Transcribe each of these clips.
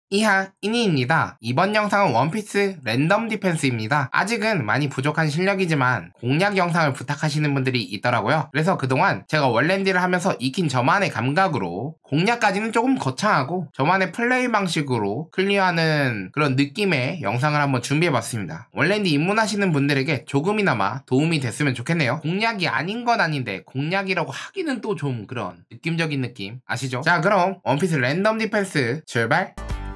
이하 이니입니다. 이번 영상은 원피스 랜덤 디펜스입니다. 아직은 많이 부족한 실력이지만 공략 영상을 부탁하시는 분들이 있더라고요. 그래서 그동안 제가 원랜디를 하면서 익힌 저만의 감각으로 공략까지는 조금 거창하고 저만의 플레이 방식으로 클리어하는 그런 느낌의 영상을 한번 준비해봤습니다. 원랜디 입문하시는 분들에게 조금이나마 도움이 됐으면 좋겠네요. 공략이 아닌 건 아닌데 공략이라고 하기는 또 좀 그런 느낌적인 느낌 아시죠? 자, 그럼 원피스 랜덤 디펜스 출발!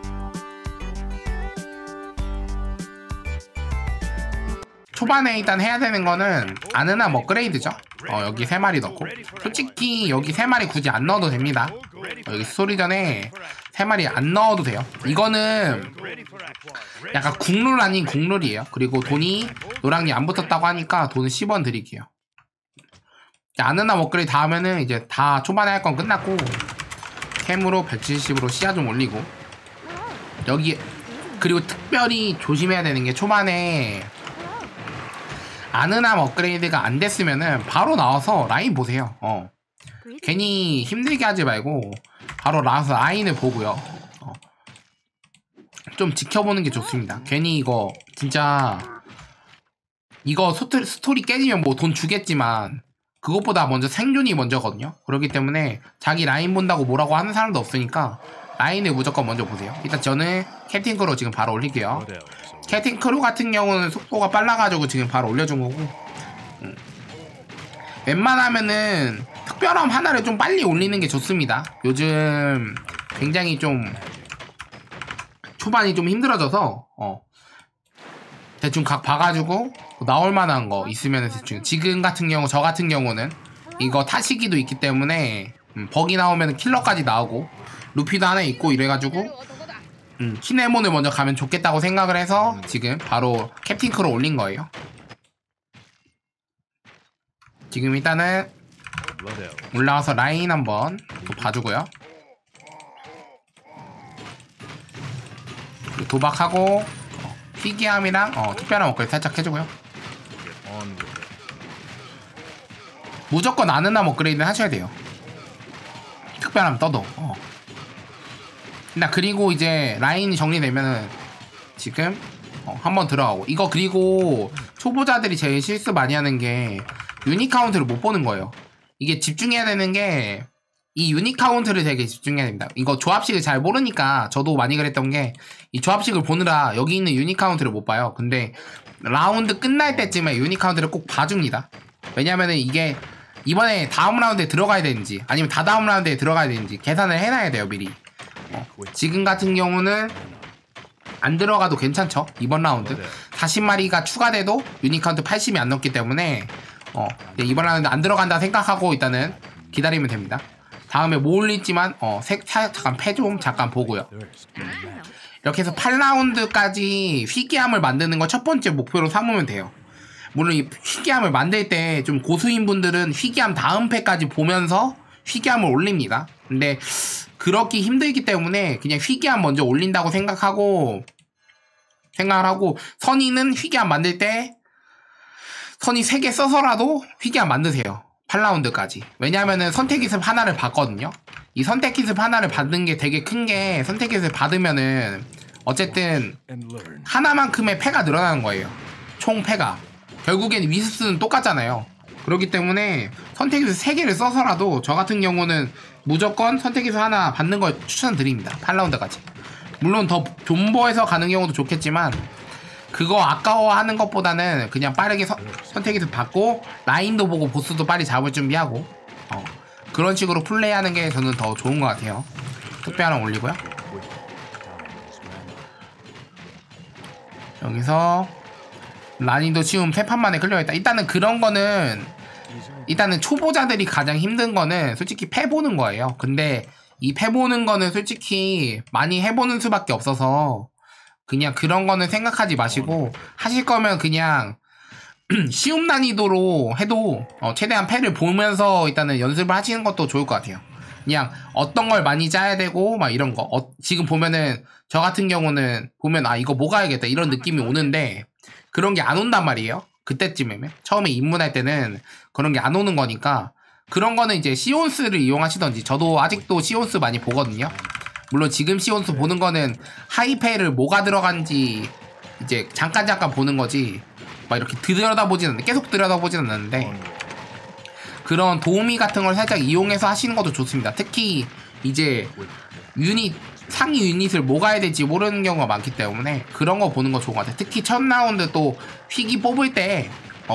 초반에 일단 해야 되는 거는 아는함 업그레이드죠. 여기 3마리 넣고, 솔직히 여기 3마리 굳이 안 넣어도 됩니다. 여기 스토리 전에 3마리 안 넣어도 돼요. 이거는 약간 국룰 아닌 국룰이에요. 그리고 돈이 노랑이 안 붙었다고 하니까 돈을 10원 드릴게요. 아는함 업그레이드 다 하면은 이제 다 초반에 할 건 끝났고, 캠으로 170으로 시야 좀 올리고, 여기 그리고 특별히 조심해야 되는 게 초반에 아는함 업그레이드가 안 됐으면은 바로 나와서 라인 보세요. 괜히 힘들게 하지 말고 바로 나와서 라인을 보고요. 좀 지켜보는 게 좋습니다. 괜히 이거 진짜 이거 스토리 깨지면 뭐 돈 주겠지만 그것보다 먼저 생존이 먼저거든요. 그렇기 때문에 자기 라인 본다고 뭐라고 하는 사람도 없으니까 라인을 무조건 먼저 보세요. 일단 저는 캡틴 크루 지금 바로 올릴게요. 캡틴 크루 같은 경우는 속도가 빨라가지고 지금 바로 올려준 거고, 웬만하면은 특별함 하나를 좀 빨리 올리는 게 좋습니다. 요즘 굉장히 좀 초반이 좀 힘들어져서 대충 각 봐가지고 나올 만한 거 있으면 대충, 지금 같은 경우 저 같은 경우는 이거 타시기도 있기 때문에 버기 나오면 킬러까지 나오고 루피도 하나 있고 이래가지고 키네몬을 먼저 가면 좋겠다고 생각을 해서 지금 바로 캡틴 크루 올린 거예요. 지금 일단은 올라와서 라인 한번 또 봐주고요. 도박하고 희귀함이랑 특별한 업그레이드 살짝 해주고요. 무조건 아는함 업그레이드는 하셔야 돼요. 특별함 떠도. 그리고 이제 라인이 정리되면은 지금 한번 들어가고, 이거 그리고 초보자들이 제일 실수 많이 하는 게 유닛 카운트를 못 보는 거예요. 이게 집중해야 되는 게 이 유닛 카운트를 되게 집중해야 됩니다. 이거 조합식을 잘 모르니까 저도 많이 그랬던 게, 이 조합식을 보느라 여기 있는 유닛 카운트를 못 봐요. 근데 라운드 끝날 때쯤에 유닛 카운트를 꼭 봐줍니다. 왜냐면은 이게 이번에 다음 라운드에 들어가야 되는지 아니면 다다음 라운드에 들어가야 되는지 계산을 해놔야 돼요, 미리. 지금 같은 경우는 안 들어가도 괜찮죠. 이번 라운드 40마리가 추가돼도 유닛 카운트 80이 안 넘기 때문에 이번 라운드 안 들어간다 생각하고 일단은 기다리면 됩니다. 다음에 뭐 올릴지만 잠깐 패 좀 잠깐 보고요. 이렇게 해서 8라운드까지 희귀함을 만드는 거 첫 번째 목표로 삼으면 돼요. 물론 이 희귀함을 만들 때 좀 고수인 분들은 희귀함 다음 패까지 보면서 희귀함을 올립니다. 근데 그렇기 힘들기 때문에 그냥 희귀함 먼저 올린다고 생각을 하고, 선의는 희귀함 만들 때 선의 3개 써서라도 희귀함 만드세요. 8라운드까지. 왜냐면은 선택기습 하나를 받거든요. 이 선택기습 하나를 받는 게 되게 큰 게, 선택기습 받으면은 어쨌든 하나만큼의 패가 늘어나는 거예요. 총 패가. 결국엔 위스는 똑같잖아요. 그렇기 때문에 선택기습 3개를 써서라도 저 같은 경우는 무조건 선택기습 하나 받는 걸 추천드립니다. 8라운드까지. 물론 더 존버해서 가는 경우도 좋겠지만 그거 아까워하는 것보다는 그냥 빠르게 선택기습 받고 라인도 보고 보스도 빨리 잡을 준비하고 그런 식으로 플레이하는 게 저는 더 좋은 것 같아요. 특별함 올리고요. 여기서 난이도 쉬움 3판만에 클리어했다. 일단은 그런 거는, 일단은 초보자들이 가장 힘든 거는 솔직히 패 보는 거예요. 근데 이 패 보는 거는 솔직히 많이 해보는 수밖에 없어서 그냥 그런 거는 생각하지 마시고, 하실 거면 그냥 쉬움 난이도로 해도 최대한 패를 보면서 일단은 연습을 하시는 것도 좋을 것 같아요. 그냥 어떤 걸 많이 짜야 되고 막 이런 거, 지금 보면은 저 같은 경우는 보면 이거 뭐 가야겠다 이런 느낌이 오는데 그런 게 안 온단 말이에요. 그때쯤이면 처음에 입문할 때는 그런 게 안 오는 거니까, 그런 거는 이제 시온스를 이용하시던지, 저도 아직도 시온스 많이 보거든요. 물론 지금 시온수 보는 거는 하이페를 뭐가 들어간지 이제 잠깐 보는 거지 막 이렇게 들여다보진 않는데, 계속 들여다보진 않는데 그런 도우미 같은 걸 살짝 이용해서 하시는 것도 좋습니다. 특히 이제 상위 유닛을 뭐 가야 될지 모르는 경우가 많기 때문에 그런 거 보는 거 좋은 것 같아요. 특히 첫 라운드 또 휘기 뽑을 때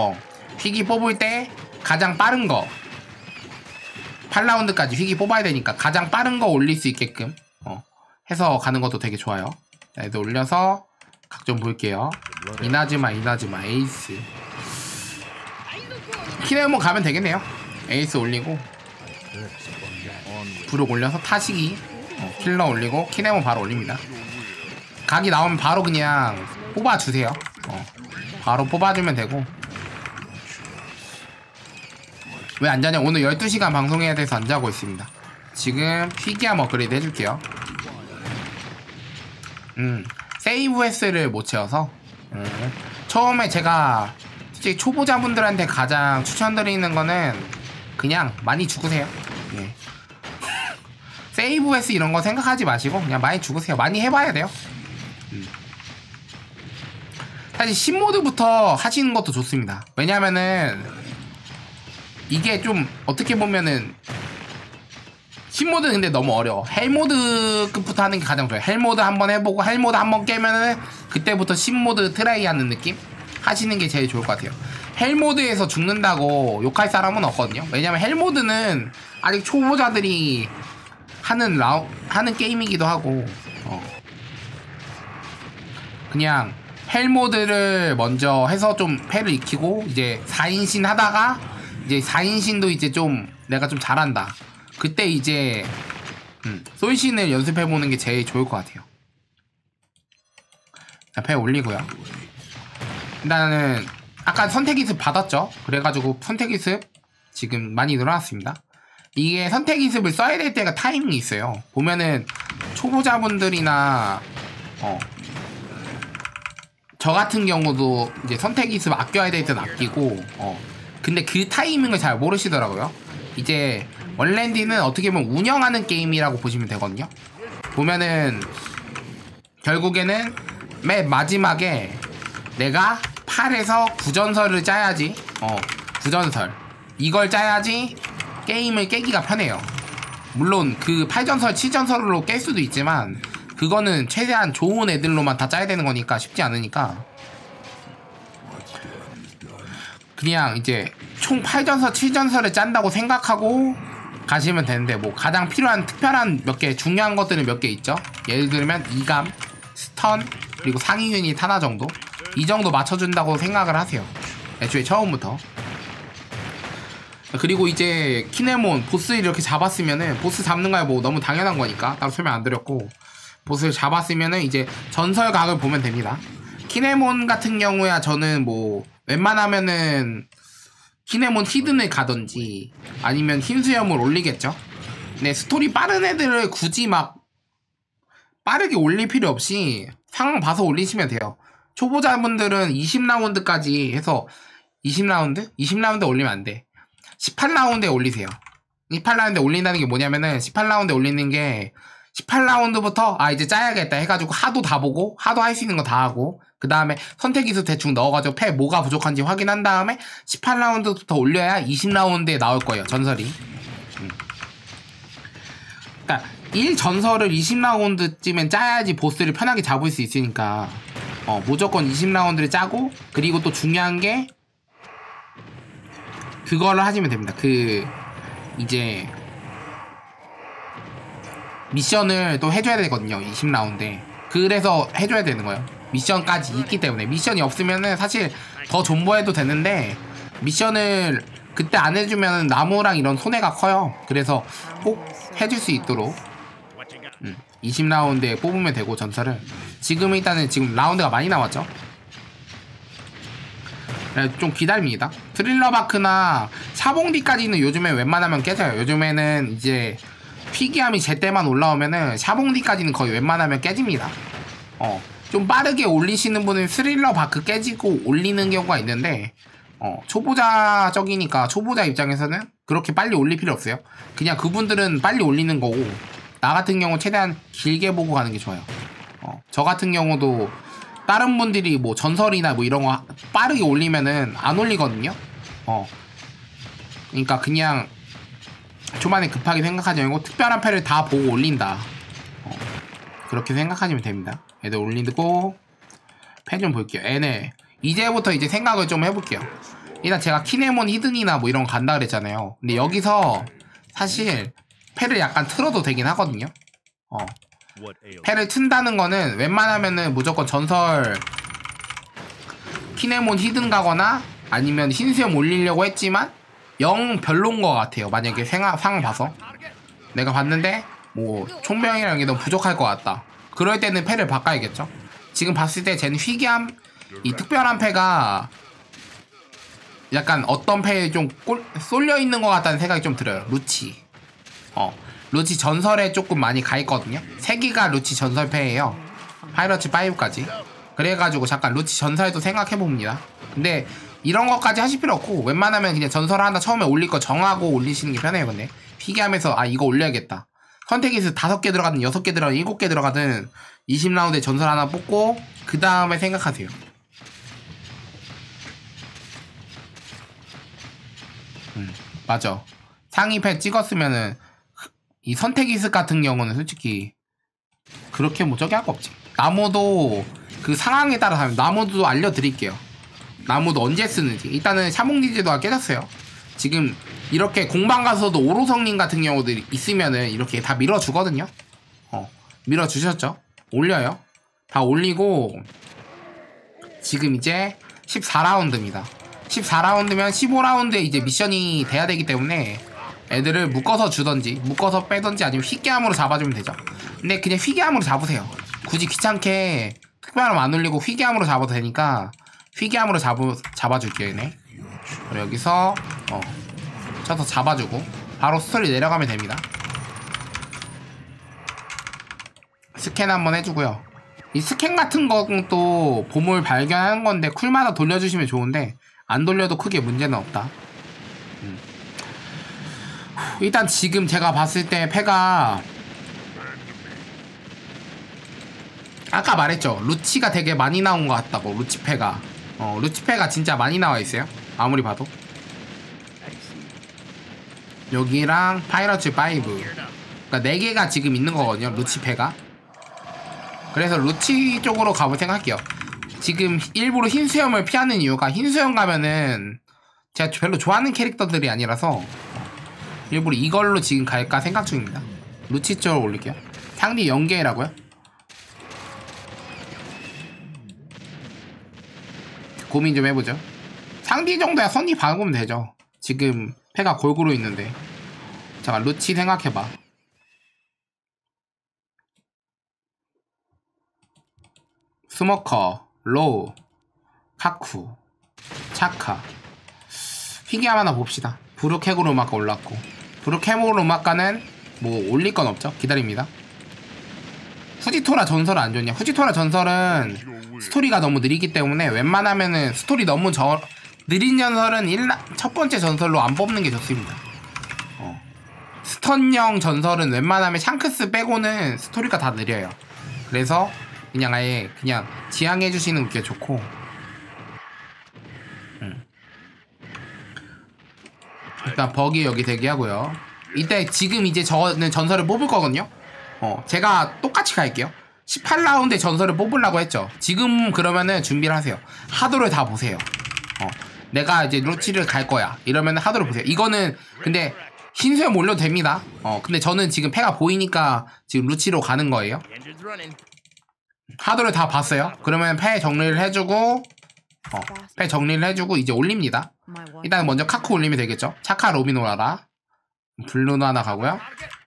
가장 빠른 거 8라운드까지 휘기 뽑아야 되니까 가장 빠른 거 올릴 수 있게끔 해서 가는 것도 되게 좋아요. 자, 이제 올려서 각 좀 볼게요. 이나즈마 에이스 키네몬 가면 되겠네요. 에이스 올리고 부록 올려서 타시기 킬러 올리고 키네몬 바로 올립니다. 각이 나오면 바로 그냥 뽑아주세요. 바로 뽑아주면 되고. 왜 안 자냐? 오늘 12시간 방송해야 돼서 안 자고 있습니다. 지금 휘기암 업그레이드 해줄게요. 세이브 S를 못 채워서 처음에 제가 솔직히 초보자분들한테 가장 추천드리는 거는 그냥 많이 죽으세요. 예. 세이브 S 이런 거 생각하지 마시고 그냥 많이 죽으세요. 많이 해봐야 돼요. 사실 신모드부터 하시는 것도 좋습니다. 왜냐면은 이게 좀 어떻게 보면은 신모드는 근데 너무 어려워. 헬모드급부터 하는 게 가장 좋아요. 헬모드 한번 해보고 헬모드 한번 깨면은 그때부터 신모드 트라이 하는 느낌? 하시는 게 제일 좋을 것 같아요. 헬모드에서 죽는다고 욕할 사람은 없거든요. 왜냐면 헬모드는 아직 초보자들이 하는 게임이기도 하고 그냥 헬모드를 먼저 해서 좀 패를 익히고 이제 4인신 하다가 이제 4인신도 이제 좀 내가 좀 잘한다. 그때 이제 솔신을 연습해보는 게 제일 좋을 것 같아요. 자, 패 올리고요. 일단은 아까 선택기습 받았죠. 그래가지고 선택기습 지금 많이 늘어났습니다. 이게 선택기습을 써야 될 때가 타이밍이 있어요. 보면은 초보자분들이나 저 같은 경우도 이제 선택기습 아껴야 될 때는 아끼고 근데 그 타이밍을 잘 모르시더라고요. 이제 원랜디는 어떻게 보면 운영하는 게임이라고 보시면 되거든요. 보면은 결국에는 맨 마지막에 내가 8에서 9전설을 짜야지 구전설 이걸 짜야지 게임을 깨기가 편해요. 물론 그 8전설 7전설로 깰 수도 있지만 그거는 최대한 좋은 애들로만 다 짜야 되는 거니까 쉽지 않으니까 그냥 이제 총 8전설 7전설을 짠다고 생각하고 가시면 되는데 뭐 가장 필요한 특별한 몇 개 중요한 것들은 몇 개 있죠. 예를 들면 이감, 스턴, 그리고 상위 유닛 하나 정도 이 정도 맞춰준다고 생각을 하세요. 애초에 처음부터. 그리고 이제 키네몬 보스 이렇게 잡았으면은 보스 잡는 거야 뭐 너무 당연한 거니까 따로 설명 안 드렸고 보스를 잡았으면은 이제 전설각을 보면 됩니다. 키네몬 같은 경우야 저는 뭐 웬만하면은 키네몬 히든을 가던지 아니면 흰수염을 올리겠죠. 근데 스토리 빠른 애들을 굳이 막 빠르게 올릴 필요 없이 상황 봐서 올리시면 돼요. 초보자분들은 20라운드까지 해서 20라운드? 20라운드 올리면 안 돼. 18라운드에 올리세요. 18라운드에 올린다는 게 뭐냐면은 18라운드에 올리는 게 18라운드부터 이제 짜야겠다 해가지고 하도 다 보고 하도 할 수 있는 거 다 하고 그 다음에 선택기수 대충 넣어가지고 패 뭐가 부족한지 확인한 다음에 18라운드부터 올려야 20라운드에 나올 거예요. 전설이. 그러니까 1전설을 20라운드쯤엔 짜야지 보스를 편하게 잡을 수 있으니까 무조건 20라운드를 짜고 그리고 또 중요한 게 그걸로 하시면 됩니다. 이제 미션을 또 해줘야 되거든요. 20라운드에. 그래서 해줘야 되는 거예요. 미션까지 있기 때문에. 미션이 없으면은 사실 더 존버해도 되는데 미션을 그때 안 해주면 나무랑 이런 손해가 커요. 그래서 꼭 해줄 수 있도록 20라운드에 뽑으면 되고 전설을 지금 일단은 지금 라운드가 많이 남았죠. 좀 기다립니다. 트릴러바크나 샤봉디까지는 요즘에 웬만하면 깨져요. 요즘에는 이제 피기함이 제때만 올라오면은 샤봉디까지는 거의 웬만하면 깨집니다. 좀 빠르게 올리시는 분은 스릴러바크 깨지고 올리는 경우가 있는데 초보자적이니까 초보자 입장에서는 그렇게 빨리 올릴 필요 없어요. 그냥 그분들은 빨리 올리는 거고 나 같은 경우 최대한 길게 보고 가는 게 좋아요. 저 같은 경우도 다른 분들이 뭐 전설이나 뭐 이런 거 빠르게 올리면은 안 올리거든요. 그러니까 그냥 초반에 급하게 생각하지 말고 특별한 패를 다 보고 올린다. 그렇게 생각하시면 됩니다. 애들 올리고 패 좀 볼게요. 얘네 이제부터 이제 생각을 좀 해볼게요. 일단 제가 키네몬 히든이나 뭐 이런 거 간다 그랬잖아요. 근데 여기서 사실 패를 약간 틀어도 되긴 하거든요. 패를 튼다는 거는 웬만하면은 무조건 전설 키네몬 히든 가거나 아니면 흰수염 올리려고 했지만 영 별론 거 같아요. 만약에 상황 봐서 내가 봤는데 뭐 총병이랑 게 너무 부족할 것 같다. 그럴 때는 패를 바꿔야겠죠. 지금 봤을 때 쟤는 희귀함 이 특별한 패가 약간 어떤 패에 좀 쏠려 있는 것 같다는 생각이 좀 들어요. 루치 루치 전설에 조금 많이 가 있거든요. 3기가 루치 전설 패예요. 파이러츠 5까지. 그래가지고 잠깐 루치 전설도 생각해봅니다. 근데 이런 것까지 하실 필요 없고 웬만하면 그냥 전설 하나 처음에 올릴 거 정하고 올리시는 게 편해요. 근데 희귀하면서 아 이거 올려야겠다. 선택에서 5개 들어가든 6개 들어가든 7개 들어가든 20라운드에 전설 하나 뽑고 그 다음에 생각하세요. 맞아. 상위 패 찍었으면은 이 선택이스 같은 경우는 솔직히 그렇게 뭐 저기 할 거 없지. 나무도 그 상황에 따라서 하면 나무도 알려드릴게요. 나무도 언제 쓰는지. 일단은 샤몽디제도가 깨졌어요. 지금 이렇게 공방 가서도 오로성님 같은 경우도 있으면은 이렇게 다 밀어주거든요. 밀어주셨죠? 올려요. 다 올리고 지금 이제 14라운드입니다. 14라운드면 15라운드에 이제 미션이 돼야 되기 때문에 애들을 묶어서 주던지 묶어서 빼던지 아니면 휘게함으로 잡아주면 되죠. 근데 그냥 휘게함으로 잡으세요. 굳이 귀찮게 특별함 안 올리고 휘게함으로 잡아도 되니까 휘게함으로 잡아줄게요. 얘네. 그리고 여기서 쳐서 잡아주고 바로 스토리 내려가면 됩니다. 스캔 한번 해주고요. 이 스캔 같은 것도 보물 발견하는 건데 쿨마다 돌려주시면 좋은데 안 돌려도 크게 문제는 없다. 일단 지금 제가 봤을 때 패가 아까 말했죠. 루치가 되게 많이 나온 것 같다고. 루치패가 루치패가 진짜 많이 나와 있어요. 아무리 봐도 여기랑 파이러츠 5 그러니까 4개가 지금 있는 거거든요. 루치패가. 그래서 루치 쪽으로 가볼 생각할게요. 지금 일부러 흰수염을 피하는 이유가 흰수염 가면은 제가 별로 좋아하는 캐릭터들이 아니라서 일부러 이걸로 지금 갈까 생각 중입니다. 루치 쪽으로 올릴게요. 상대 연계라고요? 고민 좀 해보죠. 상대 정도야 선이 박으면 되죠. 지금 패가 골고루 있는데. 잠깐 루치 생각해봐. 스모커, 로우, 카쿠, 차카. 희귀함 하나 봅시다. 브루케고로 음악가 올랐고 브루케고로 음악가는 뭐 올릴 건 없죠. 기다립니다. 후지토라 전설은 안 좋냐? 후지토라 전설은 스토리가 너무 느리기 때문에 웬만하면은 스토리 너무 느린 전설은 첫 번째 전설로 안 뽑는 게 좋습니다. 스턴형 전설은 웬만하면 샹크스 빼고는 스토리가 다 느려요. 그래서 그냥 아예 그냥 지향해 주시는 게 좋고. 일단 버기 여기 대기하고요. 이때 지금 이제 저는 전설을 뽑을 거거든요. 제가 똑같이 갈게요. 18라운드에 전설을 뽑으려고 했죠. 지금 그러면은 준비를 하세요. 하도를 다 보세요. 내가 이제 루치를 갈 거야 이러면 하도를 보세요. 이거는 근데 흰수염 올려도 됩니다. 근데 저는 지금 패가 보이니까 지금 루치로 가는 거예요. 하도를 다 봤어요. 그러면 패 정리를 해주고 패 정리를 해주고 이제 올립니다. 일단 먼저 카쿠 올리면 되겠죠. 차카 로비노라라 블루노 하나 가고요.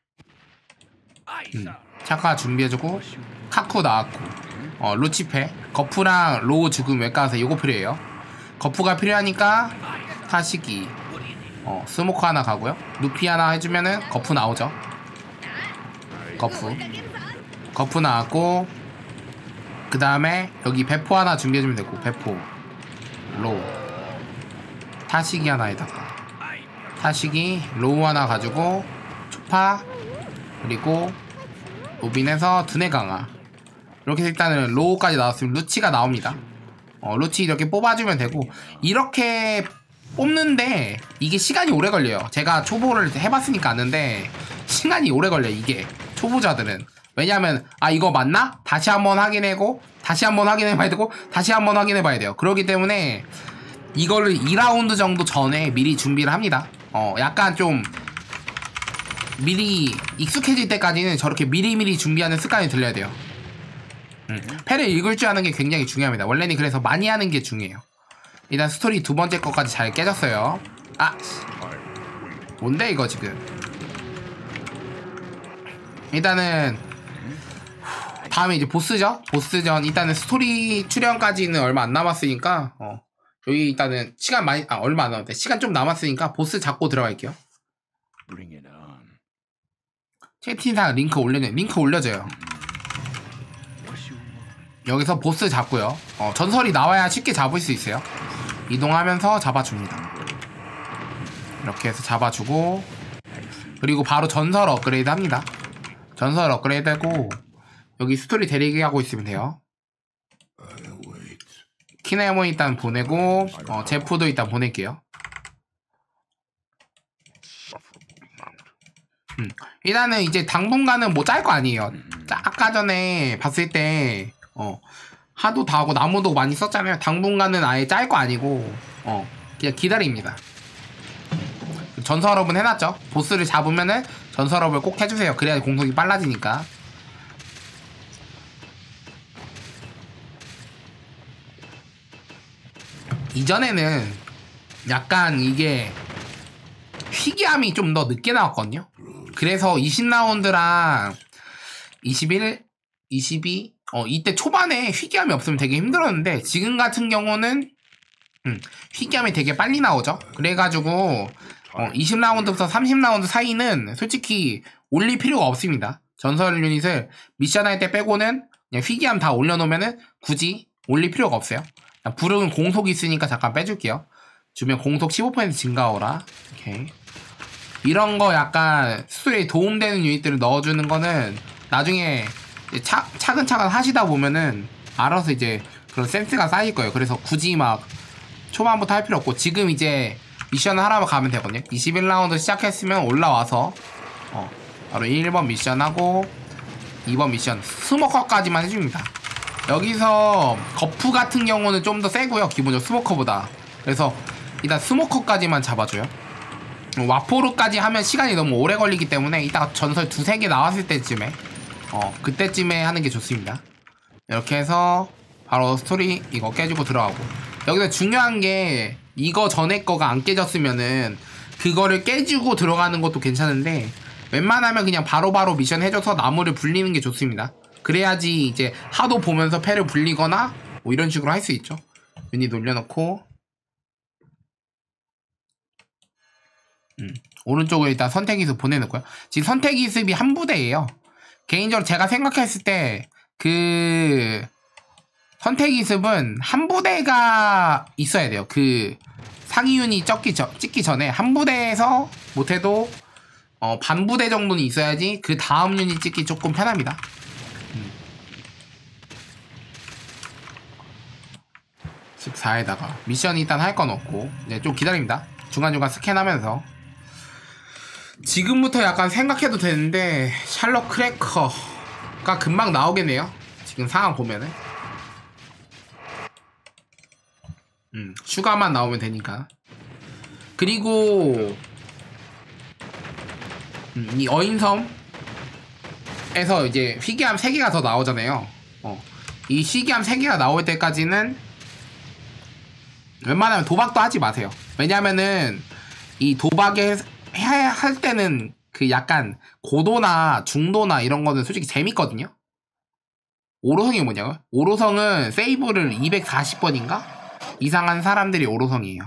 차카 준비해주고 카쿠 나왔고 루치패 거프랑 로우 죽음 외과서 요거 필요해요. 거프가 필요하니까 타시기 스모크 하나 가고요. 루피 하나 해주면은 거프 나오죠. 거프 나왔고 그 다음에 여기 배포 하나 준비해주면 되고 배포 로우 타시기 하나에다가 타시기 로우 하나 가지고 초파 그리고 로빈에서 두뇌 강화. 이렇게 일단은 로우까지 나왔으면 루치가 나옵니다. 루치 이렇게 뽑아주면 되고, 이렇게 뽑는데 이게 시간이 오래 걸려요. 제가 초보를 해봤으니까 아는데 시간이 오래 걸려요, 이게. 초보자들은. 왜냐면 이거 맞나? 다시 한번 확인하고 다시 한번 확인해봐야 되고 다시 한번 확인해봐야 돼요. 그렇기 때문에 이거를 2라운드 정도 전에 미리 준비를 합니다. 약간 좀 미리 익숙해질 때까지는 저렇게 미리미리 준비하는 습관이 들려야 돼요. 패를 읽을 줄 아는 게 굉장히 중요합니다. 원래는 그래서 많이 하는 게 중요해요. 일단 스토리 두 번째 것까지 잘 깨졌어요. 뭔데 이거 지금. 일단은 다음에 이제 보스죠. 보스전. 일단은 스토리 출연까지는 얼마 안 남았으니까 여기 일단은 시간 많이 얼마 안 남았대. 시간 좀 남았으니까 보스 잡고 들어갈게요. 채팅창 링크 올려줘요. 여기서 보스 잡고요. 전설이 나와야 쉽게 잡을 수 있어요. 이동하면서 잡아줍니다. 이렇게 해서 잡아주고, 그리고 바로 전설 업그레이드 합니다. 전설 업그레이드 하고 여기 스토리 대리기하고 있으면 돼요. 키네모 일단 보내고 제프도 일단 보낼게요. 일단은 이제 당분간은 뭐 짤 거 아니에요. 아까 전에 봤을 때 하도 다 하고 나무도 많이 썼잖아요. 당분간은 아예 짤 거 아니고 그냥 기다립니다. 전설업은 해놨죠. 보스를 잡으면은 전설업을 꼭 해주세요. 그래야 공속이 빨라지니까. 이전에는 약간 이게 희귀함이 좀 더 늦게 나왔거든요. 그래서 20라운드랑 21, 22 이때 초반에 희귀함이 없으면 되게 힘들었는데, 지금 같은 경우는 희귀함이 되게 빨리 나오죠. 그래가지고 20라운드부터 30라운드 사이는 솔직히 올릴 필요가 없습니다. 전설 유닛을 미션할 때 빼고는 그냥 희귀함 다 올려놓으면은 굳이 올릴 필요가 없어요. 불은 공속이 있으니까 잠깐 빼줄게요. 주변 공속 15% 증가오라. 오케이. 이런 거 약간 스토리에 도움되는 유닛들을 넣어주는 거는 나중에 차근차근 하시다 보면은 알아서 이제 그런 센스가 쌓일 거예요. 그래서 굳이 막 초반부터 할 필요 없고, 지금 이제 미션을 하러 가면 되거든요. 21라운드 시작했으면 올라와서 바로 1번 미션하고 2번 미션 스모커까지만 해줍니다. 여기서 거프 같은 경우는 좀 더 세고요, 기본적으로 스모커보다. 그래서 일단 스모커까지만 잡아줘요. 와포르까지 하면 시간이 너무 오래 걸리기 때문에 이따가 전설 두세 개 나왔을 때쯤에 그때쯤에 하는 게 좋습니다. 이렇게 해서 바로 스토리 이거 깨주고 들어가고, 여기서 중요한 게 이거 전에 거가 안 깨졌으면은 그거를 깨주고 들어가는 것도 괜찮은데, 웬만하면 그냥 바로바로 미션 해줘서 나무를 불리는 게 좋습니다. 그래야지 이제 하도 보면서 패를 불리거나 뭐 이런 식으로 할 수 있죠. 유닛 올려놓고 오른쪽으로 일단 선택기습 보내놓고요. 지금 선택기습이 한 부대예요. 개인적으로 제가 생각했을 때 그 선택기습은 한 부대가 있어야 돼요. 그 상위 유닛 찍기 전에 한 부대에서 못해도 반 부대 정도는 있어야지 그 다음 유닛 찍기 조금 편합니다. 음. 14에다가 미션 일단 할 건 없고 이제 좀 기다립니다. 중간중간 스캔하면서. 지금부터 약간 생각해도 되는데 샬럿 크래커가 금방 나오겠네요. 지금 상황 보면은 슈가만 나오면 되니까. 그리고 이 어인섬에서 이제 희귀함 3개가 더 나오잖아요. 이 희귀함 3개가 나올 때까지는 웬만하면 도박도 하지 마세요. 왜냐면은 이 도박에 할 때는 그 약간 고도나 중도나 이런 거는 솔직히 재밌거든요. 오로성이 뭐냐고요? 오로성은 세이브를 240번인가? 이상한 사람들이 오로성이에요.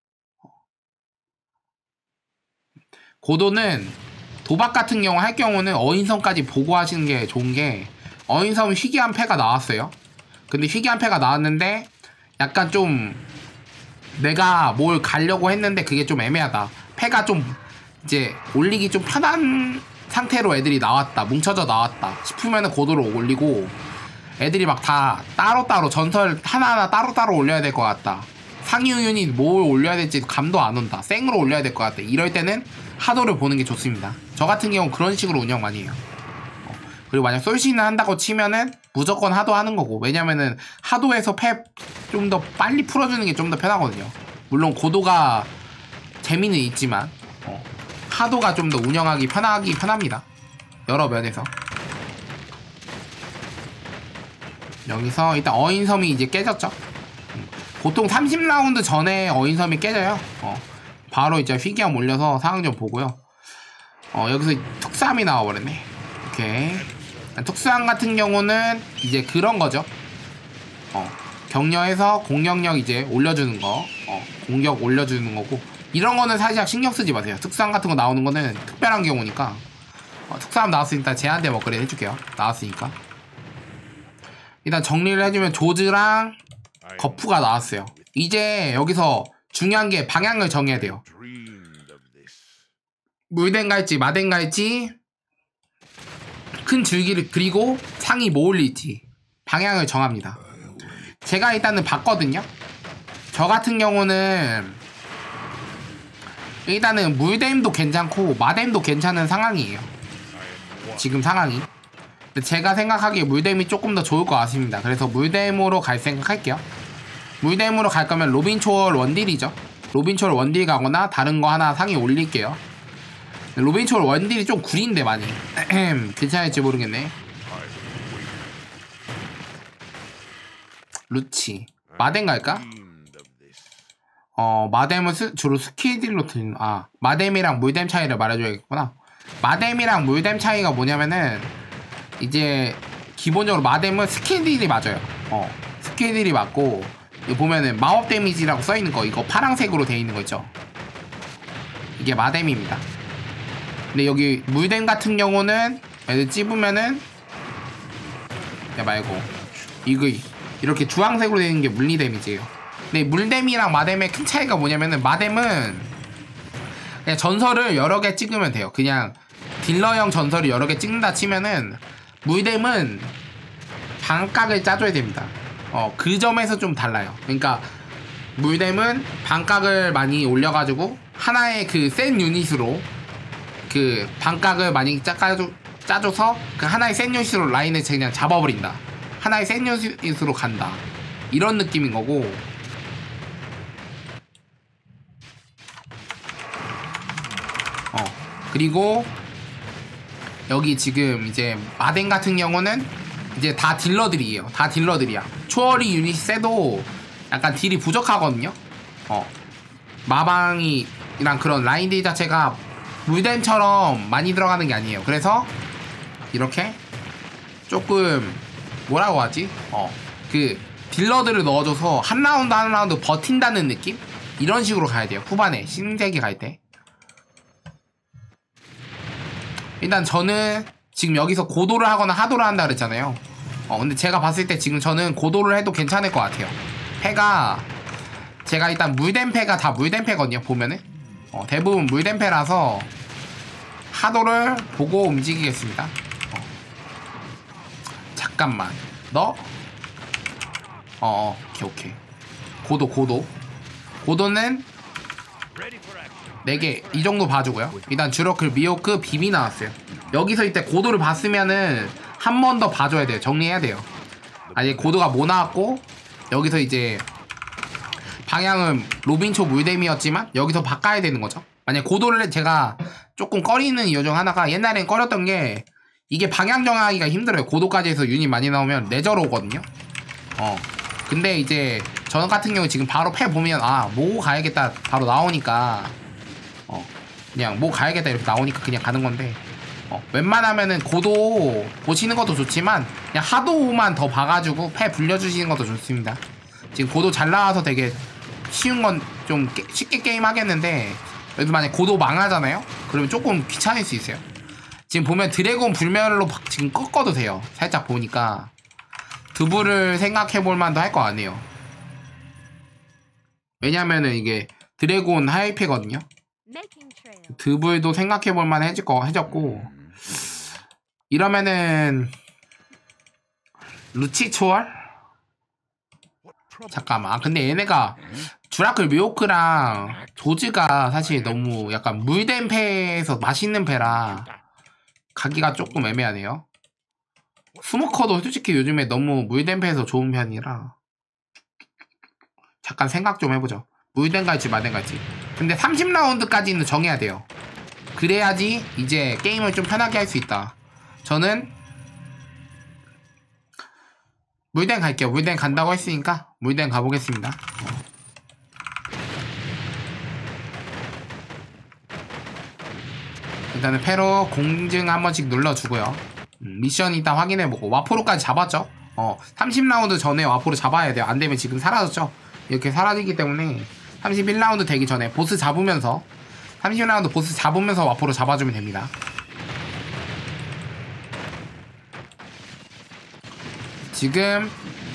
고도는 도박 같은 경우 할 경우는 어인성까지 보고 하시는 게 좋은 게, 어인성은 희귀한 패가 나왔어요. 근데 희귀한 패가 나왔는데 약간 좀 내가 뭘 가려고 했는데 그게 좀 애매하다. 패가 좀 이제 올리기 좀 편한 상태로 애들이 나왔다, 뭉쳐져 나왔다 싶으면은 고도를 올리고, 애들이 막 다 따로따로 전설 하나하나 따로따로 올려야 될 것 같다, 상위 유닛 뭘 올려야 될지 감도 안 온다, 생으로 올려야 될 것 같다, 이럴 때는 하도를 보는 게 좋습니다. 저 같은 경우는 그런 식으로 운영 많이 해요. 그리고 만약 솔신을 한다고 치면은 무조건 하도 하는 거고, 왜냐면은 하도에서 팹 좀 더 빨리 풀어주는 게 좀 더 편하거든요. 물론 고도가 재미는 있지만 하도가 좀 더 운영하기 편합니다. 여러 면에서. 여기서 일단 어인섬이 이제 깨졌죠. 보통 30라운드 전에 어인섬이 깨져요. 바로 이제 휘기암 올려서 상황 좀 보고요. 여기서 특수함이 나와버렸네. 오케이. 특수함 같은 경우는 이제 그런 거죠. 격려해서 공격력 이제 올려주는 거, 공격 올려주는 거고, 이런 거는 살짝 신경 쓰지 마세요. 특수함 같은 거 나오는 거는 특별한 경우니까. 특수함 나왔으니까 제한대 업그레이드 해줄게요. 나왔으니까. 일단 정리를 해주면 조즈랑 거푸가 나왔어요. 이제 여기서 중요한 게 방향을 정해야 돼요. 물댐 갈지 마댐 갈지, 큰 줄기를 그리고 상이 뭐 올릴지 방향을 정합니다. 제가 일단은 봤거든요. 저 같은 경우는 일단은 물댐도 괜찮고 마댐도 괜찮은 상황이에요. 지금 상황이. 근데 제가 생각하기에 물댐이 조금 더 좋을 것 같습니다. 그래서 물댐으로 갈 생각할게요. 물댐으로 갈 거면 로빈초월 원딜이죠. 로빈초월 원딜 가거나 다른 거 하나 상위 올릴게요. 로빈초월 원딜이 좀 구린데 많이 괜찮을지 모르겠네. 루치 마뎀 갈까? 마뎀은 주로 스킬딜로 들리는, 마뎀이랑 물뎀 차이를 말해줘야겠구나. 마뎀이랑 물뎀 차이가 뭐냐면은, 이제 기본적으로 마뎀은 스킬딜이 맞아요. 스킬딜이 맞고, 여기 보면은 마법 데미지라고 써있는 거, 이거 파란색으로 되어 있는 거 있죠. 이게 마뎀입니다. 근데 여기 물뎀 같은 경우는 애들 찝으면은, 야 말고 이거 이렇게 주황색으로 되어 있는 게 물리 데미지예요. 근데 물뎀이랑 마뎀의 큰 차이가 뭐냐면은, 마뎀은 그냥 전설을 여러 개 찍으면 돼요. 그냥 딜러형 전설을 여러 개 찍는다 치면은, 물뎀은 반각을 짜줘야 됩니다. 그 점에서 좀 달라요. 그러니까 물뎀은 반각을 많이 올려가지고 하나의 그 센 유닛으로 그 반각을 많이 짜줘서 그 하나의 센 유닛으로 라인을 그냥 잡아버린다, 하나의 센 유닛으로 간다, 이런 느낌인 거고, 그리고 여기 지금 이제 마뎀 같은 경우는 이제 다 딜러들이에요. 다 딜러들이야. 초월이 유닛 세도 약간 딜이 부족하거든요. 마방이랑 그런 라인 딜 자체가 물뎀처럼 많이 들어가는 게 아니에요. 그래서 이렇게 조금 뭐라고 하지? 그 딜러들을 넣어줘서 한 라운드 한 라운드 버틴다는 느낌? 이런 식으로 가야 돼요. 후반에 신세계 갈 때. 일단 저는 지금 여기서 고도를 하거나 하도를 한다 그랬잖아요. 근데 제가 봤을 때 지금 저는 고도를 해도 괜찮을 것 같아요. 패가, 제가 일단 물뎀 패가 다 물뎀 패거든요. 보면은 대부분 물뎀 패라서 하도를 보고 움직이겠습니다. 잠깐만, 너 오케이. 고도는 4개 이 정도 봐주고요. 일단 주러클, 미호크, 비비 나왔어요. 여기서 이때 고도를 봤으면은 한 번 더 봐줘야 돼요. 정리해야 돼요. 아니, 고도가 뭐 나왔고, 여기서 이제 방향은 로빈초 물뎀이었지만 여기서 바꿔야 되는 거죠. 만약 고도를 제가 조금 꺼리는 이유 중 하나가, 옛날엔 꺼렸던 게 이게 방향 정하기가 힘들어요. 고도까지 해서 유닛 많이 나오면 레저로 오거든요. 근데 이제 저 같은 경우 지금 바로 패 보면, 뭐 가야겠다 바로 나오니까, 그냥 뭐 가야겠다 이렇게 나오니까 그냥 가는 건데, 웬만하면은 고도 보시는 것도 좋지만 그냥 하도만 더 봐가지고 패 불려주시는 것도 좋습니다. 지금 고도 잘 나와서 되게 쉬운 건 좀 쉽게 게임 하겠는데, 여기서 만약 고도 망하잖아요? 그러면 조금 귀찮을 수 있어요. 지금 보면 드래곤 불멸로 지금 꺾어도 돼요. 살짝 보니까 드부를 생각해볼 만도 할 거 아니에요. 왜냐면은 이게 드래곤 하이패거든요. 드불도 생각해볼 만 해졌고, 이러면은 루치 초월? 잠깐만. 아, 근데 얘네가 주라클 묘크랑 조즈가 사실 너무 약간 물된 패에서 맛있는 패라 가기가 조금 애매하네요. 스모커도 솔직히 요즘에 너무 물된 패에서 좋은 편이라 잠깐 생각 좀 해보죠. 물된 갈지 말된 갈지. 근데 30라운드까지는 정해야 돼요. 그래야지 이제 게임을 좀 편하게 할 수 있다. 저는 물den 갈게요. 물den 간다고 했으니까 물den 가보겠습니다. 일단은 패로 공증 한 번씩 눌러주고요. 미션 일단 확인해보고 와포로까지 잡았죠. 30라운드 전에 와포로 잡아야 돼요. 안되면 지금 사라졌죠. 이렇게 사라지기 때문에 31라운드 되기 전에 보스 잡으면서 30라운드 보스 잡으면서 와포로 잡아주면 됩니다. 지금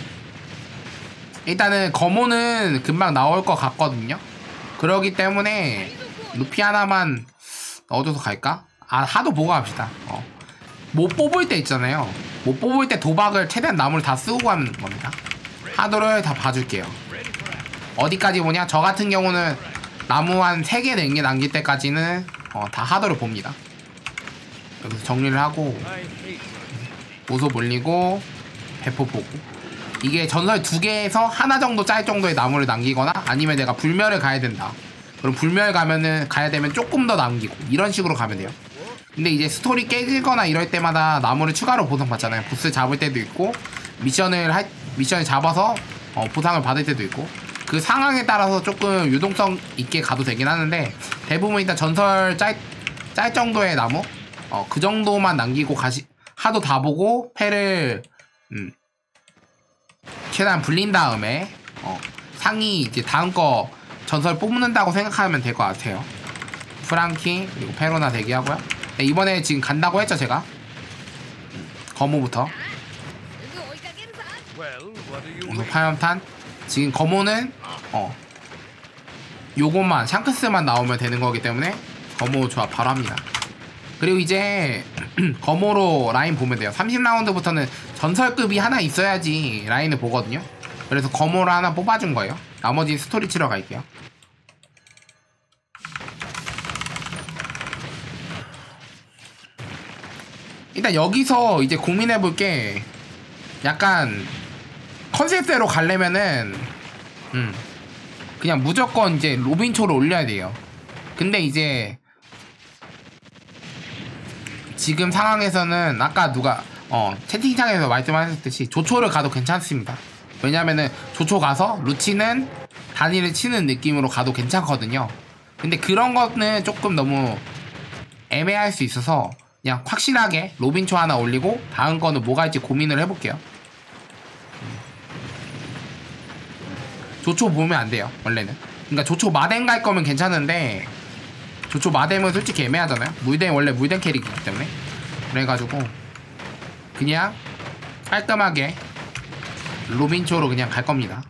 일단은 거모는 금방 나올 것 같거든요. 그러기 때문에 루피 하나만 얻어서 갈까? 아, 하도 보고 합시다. 못 뽑을 때 있잖아요. 못 뽑을 때 도박을 최대한 나무를 다 쓰고 가는 겁니다. 하도를 다 봐줄게요. 어디까지 보냐? 저 같은 경우는 나무 한 3개, 4개 남길 때까지는 다 하도를 봅니다. 여기서 정리를 하고 보소 몰리고 배포 보고 이게 전설 2개에서 하나 정도 짤 정도의 나무를 남기거나 아니면 내가 불멸을 가야 된다. 그럼 불멸 가야 되면 조금 더 남기고 이런 식으로 가면 돼요. 근데 이제 스토리 깨지거나 이럴 때마다 나무를 추가로 보상받잖아요. 보스 잡을 때도 있고 미션을 잡아서 보상을 받을 때도 있고 그 상황에 따라서 조금 유동성 있게 가도 되긴 하는데 대부분 일단 전설 짤 정도의 나무 그 정도만 남기고 하도 다 보고 패를 최대한 불린 다음에 상위 이제 다음 거 전설 뽑는다고 생각하면 될 것 같아요. 프랑키 그리고 페로나 대기하고요. 네, 이번에 지금 간다고 했죠 제가. 거모부터 파염탄. 지금 거모는 요것만 샹크스만 나오면 되는 거기 때문에 거모 조합 바로 합니다. 그리고 이제 거모로 라인 보면 돼요. 30라운드부터는 전설급이 하나 있어야지 라인을 보거든요. 그래서 거모를 하나 뽑아준 거예요. 나머지 스토리 치러 갈게요. 일단 여기서 이제 고민해볼게. 약간 컨셉대로 가려면은 그냥 무조건 이제 로빈초를 올려야 돼요. 근데 이제 지금 상황에서는 아까 누가 채팅창에서 말씀하셨듯이 조초를 가도 괜찮습니다. 왜냐면은 조초 가서 루치는 단위를 치는 느낌으로 가도 괜찮거든요. 근데 그런 거는 조금 너무 애매할 수 있어서 그냥 확실하게 로빈초 하나 올리고 다음 거는 뭐가 할지 고민을 해볼게요. 조초 보면 안 돼요 원래는. 그러니까 조초 마뎀 갈 거면 괜찮은데 조초 마뎀은 솔직히 애매하잖아요. 원래 물뎀 캐릭이기 때문에. 그래가지고 그냥 깔끔하게 로빈초로 그냥 갈 겁니다.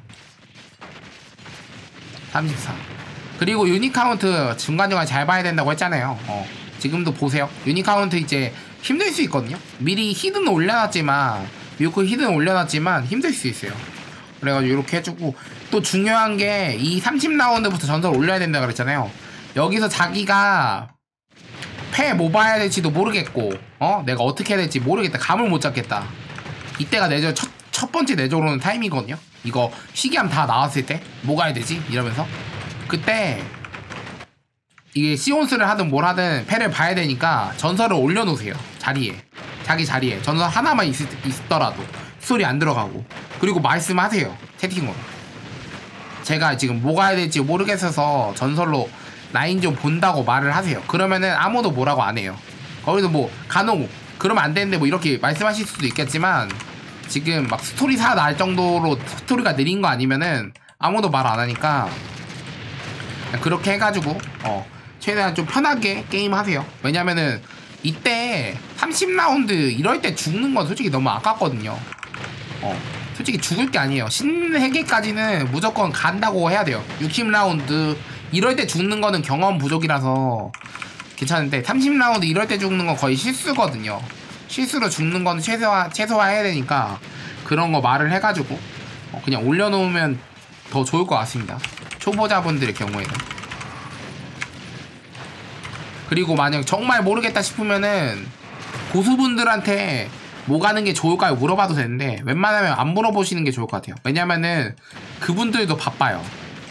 34. 그리고 유니카운트 중간중간 잘 봐야 된다고 했잖아요. 지금도 보세요. 유니카운트 이제 힘들 수 있거든요. 미리 히든 올려놨지만 뮤크 히든 올려놨지만 힘들 수 있어요. 그래가지고 이렇게 해주고 또 중요한 게 이 30라운드부터 전설 올려야 된다 그랬잖아요. 여기서 자기가 패 뭐 봐야 될지도 모르겠고 내가 어떻게 해야 될지 모르겠다. 감을 못 잡겠다. 이때가 내절 첫 번째 내절오는 타임이거든요. 이거 희귀함 다 나왔을 때 뭐 가야 되지? 이러면서 그때 이게 시온스를 하든 뭘 하든 패를 봐야 되니까 전설을 올려놓으세요. 자기 자리에 전설 하나만 있더라도 소리 안 들어가고. 그리고 말씀하세요 채팅으로. 제가 지금 뭐 가야 될지 모르겠어서 전설로 라인 좀 본다고 말을 하세요. 그러면은 아무도 뭐라고 안 해요. 거기서 뭐 간혹 그러면 안 되는데 뭐 이렇게 말씀하실 수도 있겠지만 지금 막 스토리 날 정도로 스토리가 느린 거 아니면은 아무도 말 안 하니까 그렇게 해가지고 최대한 좀 편하게 게임 하세요. 왜냐면은 이때 30라운드 이럴 때 죽는 건 솔직히 너무 아깝거든요. 솔직히 죽을 게 아니에요. 신세계까지는 무조건 간다고 해야 돼요. 60라운드 이럴 때 죽는 거는 경험 부족이라서 괜찮은데 30라운드 이럴 때 죽는 건 거의 실수거든요. 실수로 죽는 건 최소화해야 되니까 그런 거 말을 해가지고 그냥 올려놓으면 더 좋을 것 같습니다. 초보자분들의 경우에는. 그리고 만약 정말 모르겠다 싶으면은 고수분들한테 뭐 가는 게 좋을까요? 물어봐도 되는데 웬만하면 안 물어보시는 게 좋을 것 같아요. 왜냐면은 그분들도 바빠요.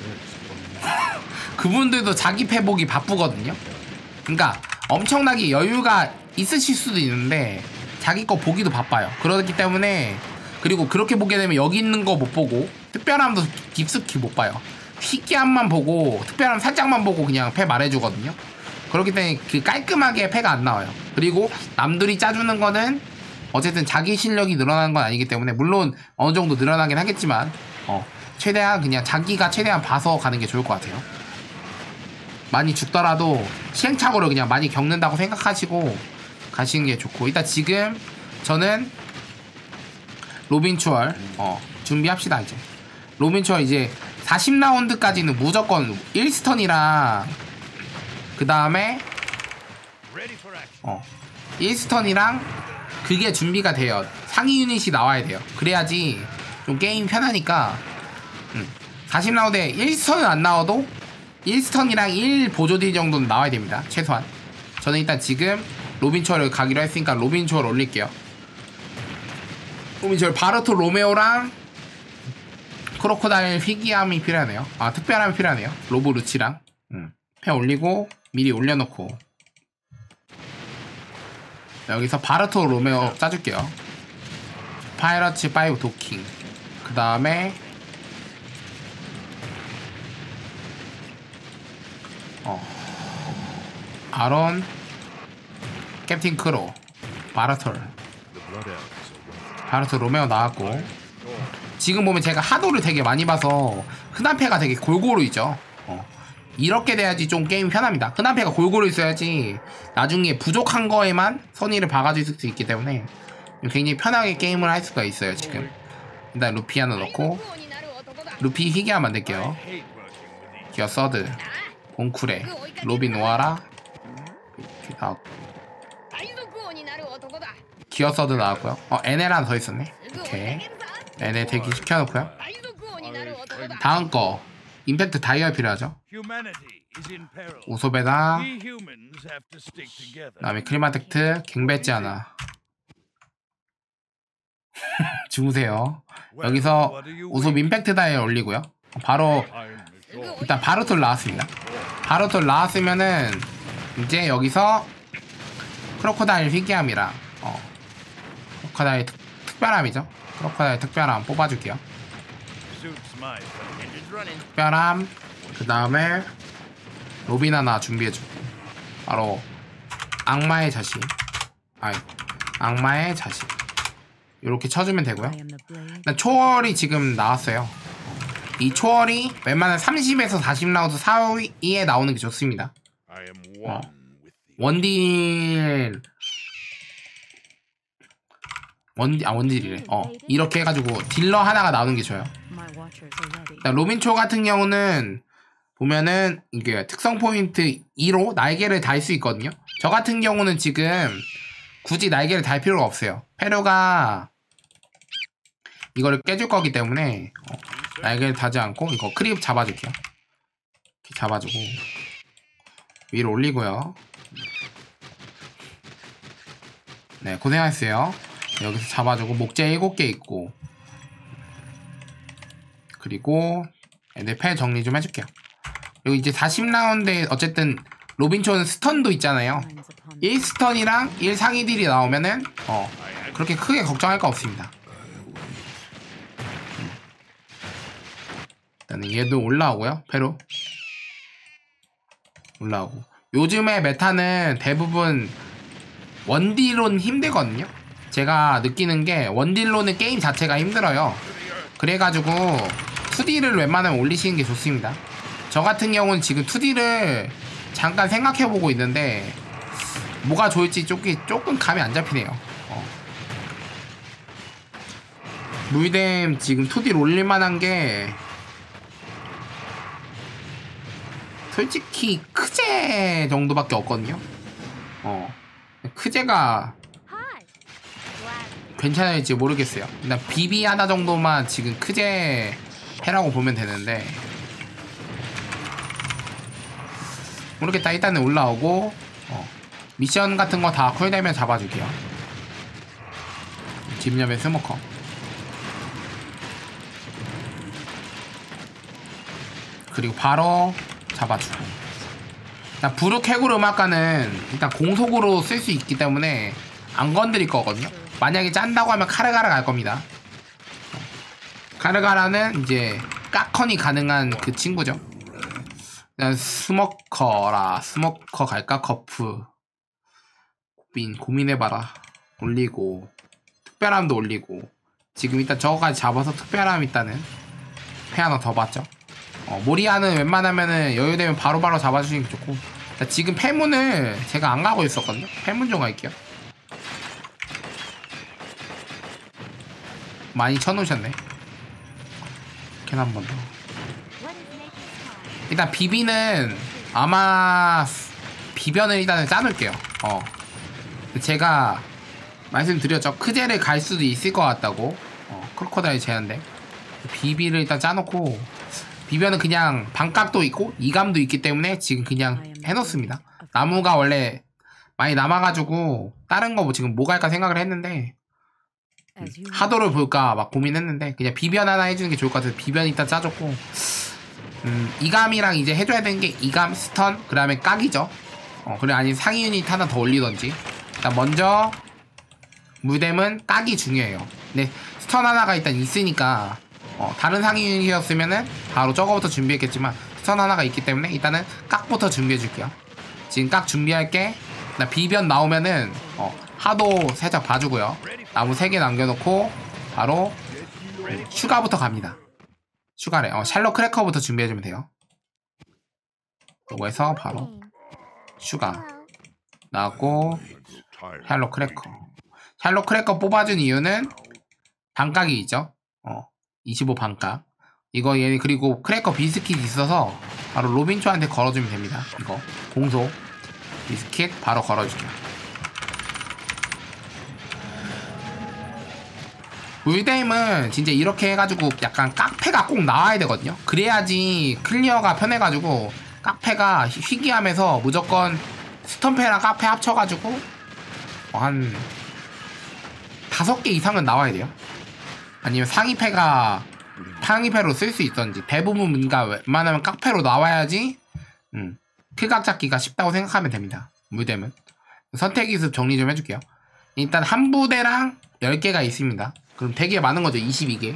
그분들도 자기 회복이 바쁘거든요. 그러니까 엄청나게 여유가 있으실 수도 있는데 자기 거 보기도 바빠요. 그렇기 때문에 그리고 그렇게 보게 되면 여기 있는 거 못 보고 특별함도 깊숙이 못 봐요. 희귀함만 보고 특별함 살짝만 보고 그냥 패 말해주거든요. 그렇기 때문에 그 깔끔하게 패가 안 나와요. 그리고 남들이 짜주는 거는 어쨌든 자기 실력이 늘어나는 건 아니기 때문에 물론 어느 정도 늘어나긴 하겠지만 최대한 그냥 자기가 최대한 봐서 가는 게 좋을 것 같아요. 많이 죽더라도 시행착오를 그냥 많이 겪는다고 생각하시고 가시는 게 좋고, 일단 지금 저는 로빈 추월 준비합시다. 이제 로빈 추월 이제 40라운드까지는 무조건 1스턴이랑 그 다음에 1스턴이랑 그게 준비가 돼요. 상위 유닛이 나와야 돼요. 그래야지 좀 게임 편하니까 40라운드에 1스턴은 안 나와도 1스턴이랑 1 보조딜 정도는 나와야 됩니다. 최소한. 저는 일단 지금 로빈 추월을 가기로 했으니까 로빈 추월 올릴게요. 로빈 추월 바르토 로메오랑 크로코다일 희귀함이 필요하네요. 아, 특별함이 필요하네요. 로브 루치랑 패 올리고 미리 올려놓고 여기서 바르토 로메오 짜줄게요. 파이러츠 5 도킹, 그 다음에 아론, 캡틴 크로, 바르토 로메오 나왔고, 지금 보면 제가 하도를 되게 많이 봐서 흔한 패가 되게 골고루 있죠. 이렇게 돼야지 좀 게임이 편합니다. 흔한 패가 골고루 있어야지 나중에 부족한 거에만 선의를 박아줄 수 있기 때문에 굉장히 편하게 게임을 할 수가 있어요. 지금 일단 루피 하나 넣고 루피 희귀함 만들게요. 기어 서드, 공쿠레, 로빈 오아라 이렇게 나왔고, 기어 서드 나왔고요. NL 하나 더 있었네. 오케이, NL 대기 시켜놓고요. 다음 거 임팩트 다이얼 필요하죠. 우소베다, 그 다음에 크리마텍트, 갱배지 하나. 주무세요. 여기서 우소 임팩트 다이얼 올리고요. 바로 일단 바르톨 나왔습니다. 바르톨 나왔으면은 이제 여기서 크로코다일 희귀함이랑 크로코다일 특별함이죠. 크로코다일 특별함 뽑아줄게요. 특별함, 그 다음에 로빈 하나 준비해주고 바로 악마의 자식, 악마의 자식 이렇게 쳐주면 되고요. 일단 초월이 지금 나왔어요. 이 초월이 웬만한 30에서 40라운드 사이에 나오는 게 좋습니다. 원딜이래. 이렇게 해가지고 딜러 하나가 나오는 게 좋아요. 로빈초 같은 경우는 보면은 이게 특성 포인트 2로 날개를 달 수 있거든요. 저 같은 경우는 지금 굳이 날개를 달 필요가 없어요. 페루가 이거를 깨줄 거기 때문에 날개를 달지 않고 이거 크립 잡아줄게요. 이렇게 잡아주고 위로 올리고요. 네, 고생하셨어요. 여기서 잡아주고 목재 7개 있고, 그리고 애들 패 정리 좀 해줄게요. 그리고 이제 40라운드에 어쨌든 로빈초는 스턴도 있잖아요. 1스턴이랑 1 상위 딜이 나오면은 그렇게 크게 걱정할 거 없습니다. 일단은 얘도 올라오고요. 페루 올라오고, 요즘에 메타는 대부분 원딜로는 힘들거든요. 제가 느끼는 게 원딜로는 게임 자체가 힘들어요. 그래가지고 2D를 웬만하면 올리시는 게 좋습니다. 저 같은 경우는 지금 2D를 잠깐 생각해보고 있는데 뭐가 좋을지 조금 감이 안 잡히네요. 무이뎀 지금 2D를 올릴만한 게 솔직히 크제 정도밖에 없거든요. 크제가 괜찮을지 모르겠어요. 일단 비비 하나 정도만 지금 크제 해라고 보면 되는데 모르겠다. 일단은 올라오고 미션 같은 거 다 쿨되면 잡아줄게요. 집념의 스모커. 그리고 바로 잡아주고. 일단 부르케굴 음악가는 일단 공속으로 쓸 수 있기 때문에 안 건드릴 거거든요. 만약에 짠다고 하면 카르가라 갈 겁니다. 카르가라는 이제 까컨이 가능한 그 친구죠. 일단 스모커라. 스모커 갈까? 커프. 고민해봐라. 올리고 특별함도 올리고. 지금 일단 저거까지 잡아서 특별함 일단은 패 하나 더 받죠. 모리아는 웬만하면은 여유되면 바로바로 잡아주시는 게 좋고. 지금 패문을 제가 안 가고 있었거든요. 패문 좀 갈게요. 많이 쳐놓으셨네. 캔 한 번 더. 일단 비비는 아마 비변을 일단은 짜놓을게요. 제가 말씀드렸죠. 크제를 갈 수도 있을 것 같다고. 크로커다일 제한데 비비를 일단 짜놓고, 비변은 그냥 반각도 있고 이감도 있기 때문에 지금 그냥 해놓습니다. 나무가 원래 많이 남아가지고 다른 거 뭐 지금 뭐 갈까 생각을 했는데 하도를 볼까 막 고민했는데 그냥 비변 하나 해주는 게 좋을 것 같아서 비변 일단 짜줬고, 이감이랑 이제 해줘야 되는 게 이감, 스턴, 그 다음에 깍이죠. 그래 아니 상위 유닛 하나 더 올리던지. 일단 먼저 무뎀은 깍이 중요해요. 근데 스턴 하나가 일단 있으니까 다른 상위 유닛이었으면은 바로 저거부터 준비했겠지만 스턴 하나가 있기 때문에 일단은 깍부터 준비해줄게요. 지금 깍 준비할게. 나 비변 나오면은 하도 살짝 봐주고요. 나무 3개 남겨놓고 바로 슈가부터 갑니다. 슈가래. 샬롯 크래커부터 준비해주면 돼요. 요거에서 바로 슈가 나왔고 샬롯 크래커. 샬롯 크래커 뽑아준 이유는 반각이 있죠. 25 반각. 이거 얘 그리고 크래커 비스킷 있어서 바로 로빈초한테 걸어주면 됩니다. 이거 공속 비스킷 바로 걸어줄게요. 물데임은 진짜 이렇게 해가지고 약간 깍패가 꼭 나와야 되거든요. 그래야지 클리어가 편해가지고 깍패가 희귀하면서 무조건 스턴패랑 깍패 합쳐가지고 한 5개 이상은 나와야 돼요. 아니면 상위패가 상위패로 쓸 수 있던지. 대부분 뭔가 웬만하면 깍패로 나와야지 킬각 잡기가 쉽다고 생각하면 됩니다. 물뎀은 선택기습 정리 좀 해줄게요. 일단 한 부대랑 10개가 있습니다. 그럼 되게 많은 거죠. 22개.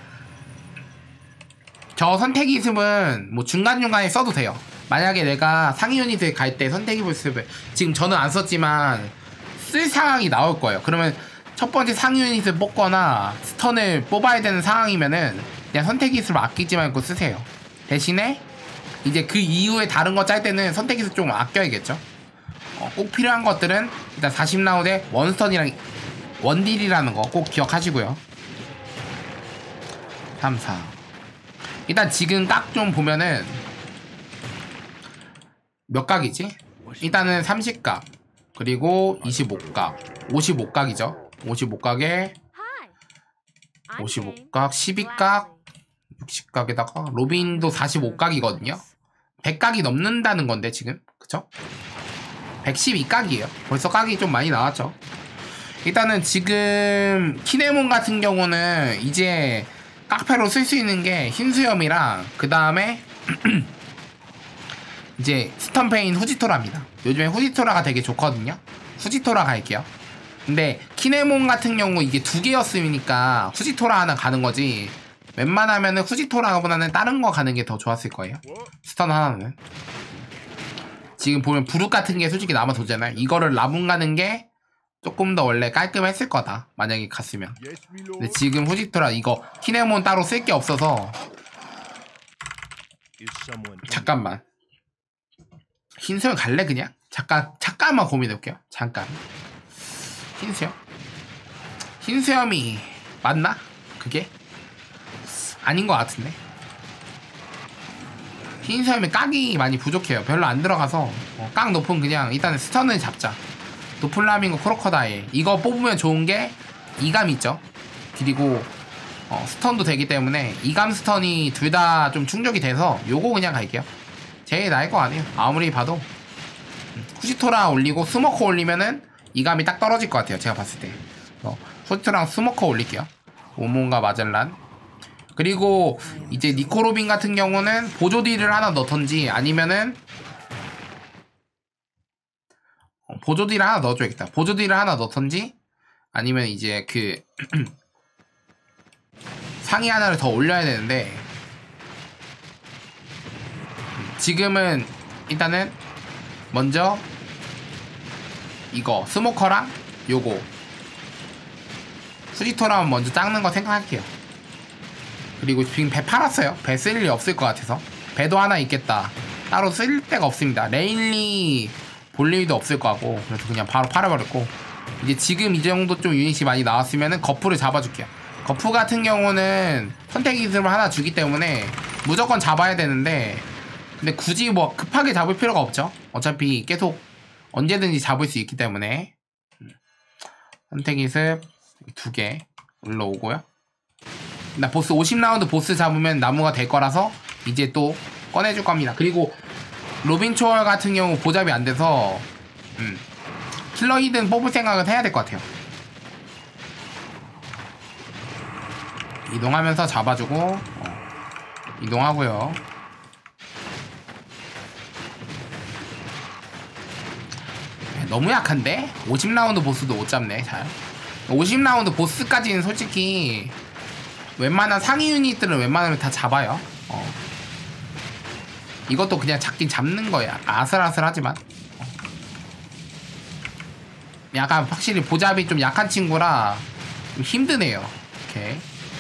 저 선택기습은 뭐 중간중간에 써도 돼요. 만약에 내가 상위 유닛을 갈 때 선택기습을 지금 저는 안 썼지만 쓸 상황이 나올 거예요. 그러면 첫 번째 상위 유닛을 뽑거나 스턴을 뽑아야 되는 상황이면은 그냥 선택기술을 아끼지 말고 쓰세요. 대신에 이제 그 이후에 다른 거 짤 때는 선택기술 좀 아껴야겠죠. 꼭 필요한 것들은 일단 40라운드에 원스턴이랑 원딜이라는 거 꼭 기억하시고요. 3, 4. 일단 지금 딱 좀 보면은 몇 각이지? 일단은 30각 그리고 25각 55각이죠. 55각에 55각 12각 60각에다가 로빈도 45각이거든요 100각이 넘는다는 건데 지금 그쵸? 112각이에요 벌써 각이 좀 많이 나왔죠. 일단은 지금 키네몬 같은 경우는 이제 깍패로 쓸 수 있는 게 흰수염이랑 그 다음에 이제 스턴페인 후지토라입니다. 요즘에 후지토라가 되게 좋거든요. 후지토라 갈게요. 근데 키네몬 같은 경우 이게 2개였으니까 후지토라 하나 가는 거지, 웬만하면은 후지토라보다는 다른 거 가는 게 더 좋았을 거예요. 스턴 하나는. 지금 보면 부룩 같은 게 솔직히 남아도잖아요. 이거를 라분 가는 게 조금 더 원래 깔끔했을 거다, 만약에 갔으면. 근데 지금 후지토라 이거 키네몬 따로 쓸 게 없어서. 잠깐만, 흰수염 갈래 그냥? 잠깐만 고민해볼게요. 잠깐. 흰수염? 흰수염이 맞나? 그게? 아닌 것 같은데. 흰수염이 깍이 많이 부족해요. 별로 안 들어가서 깍 높은 그냥 일단은 스턴을 잡자. 노플라밍고 크로커다일 이거 뽑으면 좋은 게 이감 있죠. 그리고 스턴도 되기 때문에 이감 스턴이 둘 다 좀 충족이 돼서 요거 그냥 갈게요. 제일 나을 거 아니에요. 아무리 봐도 후지토라 올리고 스모커 올리면은 이감이 딱 떨어질 것 같아요. 제가 봤을 때. 후지토랑 스모커 올릴게요. 오몬과 마젤란. 그리고 이제 니코로빈 같은 경우는 보조딜을 하나 넣던지 아니면은 보조딜을 하나 넣어줘야겠다. 보조딜을 하나 넣던지 아니면 이제 그 상위 하나를 더 올려야 되는데 지금은 일단은 먼저 이거 스모커랑 요거 후지토랑 먼저 닦는 거 생각할게요. 그리고 지금 배 팔았어요. 배 쓸 일이 없을 것 같아서. 배도 하나 있겠다. 따로 쓸 데가 없습니다. 레인리 볼 일도 없을 거 같고 그래서 그냥 바로 팔아버렸고 이제 지금 이 정도 좀 유닛이 많이 나왔으면은 거푸를 잡아줄게요. 거푸 같은 경우는 선택 기술을 하나 주기 때문에 무조건 잡아야 되는데 근데 굳이 뭐 급하게 잡을 필요가 없죠. 어차피 계속 언제든지 잡을 수 있기 때문에 선택 기술 2개 올라오고요. 나 보스 50라운드 보스 잡으면 나무가 될 거라서 이제 또 꺼내줄 겁니다. 그리고 로빈 초월 같은 경우 보잡이 안 돼서 킬러 히든 뽑을 생각은 해야 될 것 같아요. 이동하면서 잡아주고 이동하고요. 너무 약한데? 50라운드 보스도 못 잡네. 잘 50라운드 보스까지는 솔직히 웬만한 상위 유닛들은 웬만하면 다 잡아요. 이것도 그냥 잡긴 잡는 거야. 아슬아슬하지만 약간 확실히 보잡이 좀 약한 친구라 좀 힘드네요. 오케이.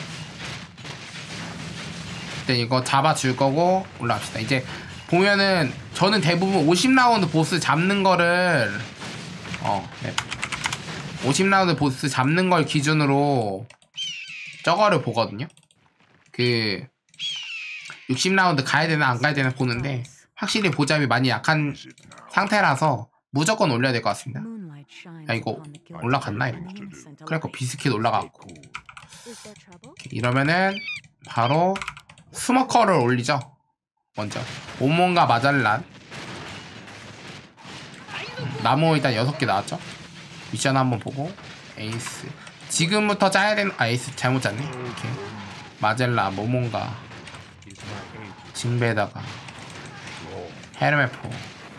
일단 이거 잡아줄 거고 올라갑시다. 이제 보면은 저는 대부분 50라운드 보스 잡는 거를 네. 50라운드 보스 잡는 걸 기준으로 저거를 보거든요. 그 60라운드 가야 되나 안 가야 되나 보는데 확실히 보잡이 많이 약한 상태라서 무조건 올려야 될 것 같습니다. 야 이거 올라갔나 이거? 그러니까 비스킷 올라갔고 이러면은 바로 스모커를 올리죠. 먼저 오몬과 마잘란 나무 일단 6개 나왔죠. 미션 한번 보고 에이스 지금부터 짜야 되는 에이스 잘못 짰네. 이렇게 마젤라 모몬가 징베다가 헤르메포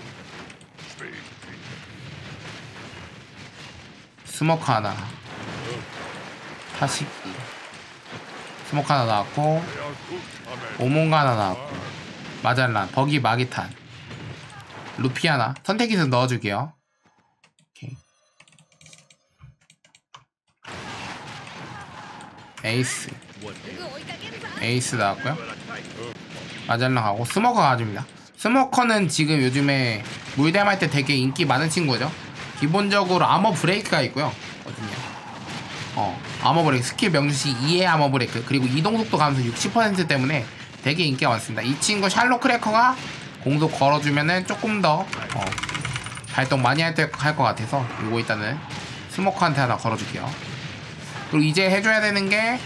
스모크 하나 타시기 스모크 하나 나왔고 오몬가 하나 나왔고 마잘란 버기 마기탄 루피 하나 선택기술 넣어줄게요. 오케이. 에이스 나왔고요. 마잘란 하고 스모커가 가줍니다. 스모커는 지금 요즘에 물댐 할 때 되게 인기 많은 친구죠. 기본적으로 아머 브레이크가 있고요. 어딨냐? 아머 브레이크 스킬 명주시 2의 아머 브레이크 그리고 이동속도 감소 60% 때문에 되게 인기가 많습니다. 이 친구 샬롯 크래커가 공속 걸어주면은 조금 더 발동 많이 할 것 같아서 이거 일단은 스모커한테 하나 걸어줄게요. 그리고 이제 해줘야 되는 게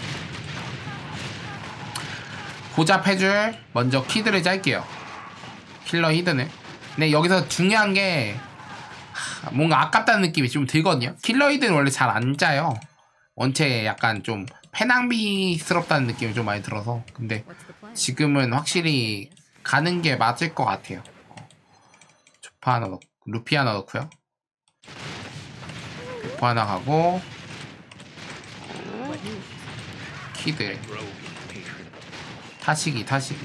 보잡해줄 먼저 키드를 짤게요. 킬러 히든을. 근데 여기서 중요한 게 뭔가 아깝다는 느낌이 좀 들거든요. 킬러 히든 원래 잘 안 짜요. 원체 약간 좀 패낭비스럽다는 느낌이 좀 많이 들어서 근데 지금은 확실히 가는 게 맞을 것 같아요. 조파 하나 넣고 루피 하나 넣고요. 루프 하나 가고 키드 타시기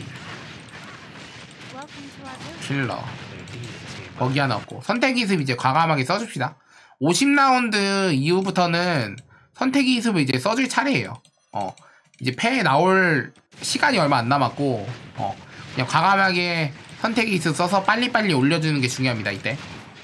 킬러 거기 하나 없고 선택기습 이제 과감하게 써줍시다. 50라운드 이후부터는 선택기습을 이제 써줄 차례예요. 이제 패에 나올 시간이 얼마 안 남았고 그냥 과감하게 선택기습 써서 빨리빨리 올려주는 게 중요합니다. 이때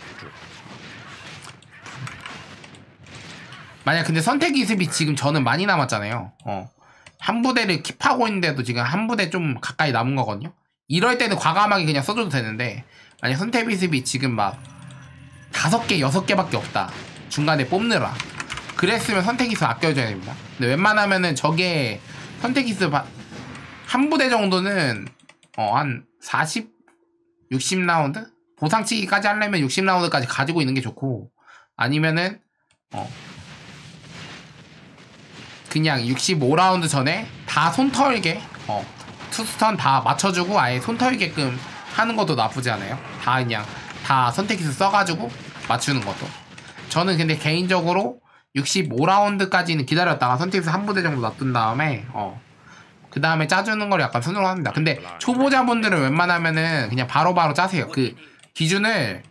만약 근데 선택기습이 지금 저는 많이 남았잖아요. 한 부대를 킵하고 있는데도 지금 한 부대 좀 가까이 남은 거거든요. 이럴 때는 과감하게 그냥 써줘도 되는데 만약 선택기습이 지금 막 5개, 6개밖에 없다. 중간에 뽑느라 그랬으면 선택기수 아껴줘야 됩니다. 근데 웬만하면은 저게 선택기수 한 부대 정도는 한 40, 60라운드? 보상치기까지 하려면 60라운드까지 가지고 있는 게 좋고, 아니면은 그냥 65라운드 전에 다 손털게 투스턴 다 맞춰주고 아예 손털게끔 하는 것도 나쁘지 않아요. 다 그냥 다 선택기수 써가지고 맞추는 것도. 저는 근데 개인적으로 65라운드까지는 기다렸다가 선택기수 한 부대 정도 놔둔 다음에 그 다음에 짜주는 걸 약간 선호를 합니다. 근데 초보자분들은 웬만하면은 그냥 바로바로 짜세요. 그 기준을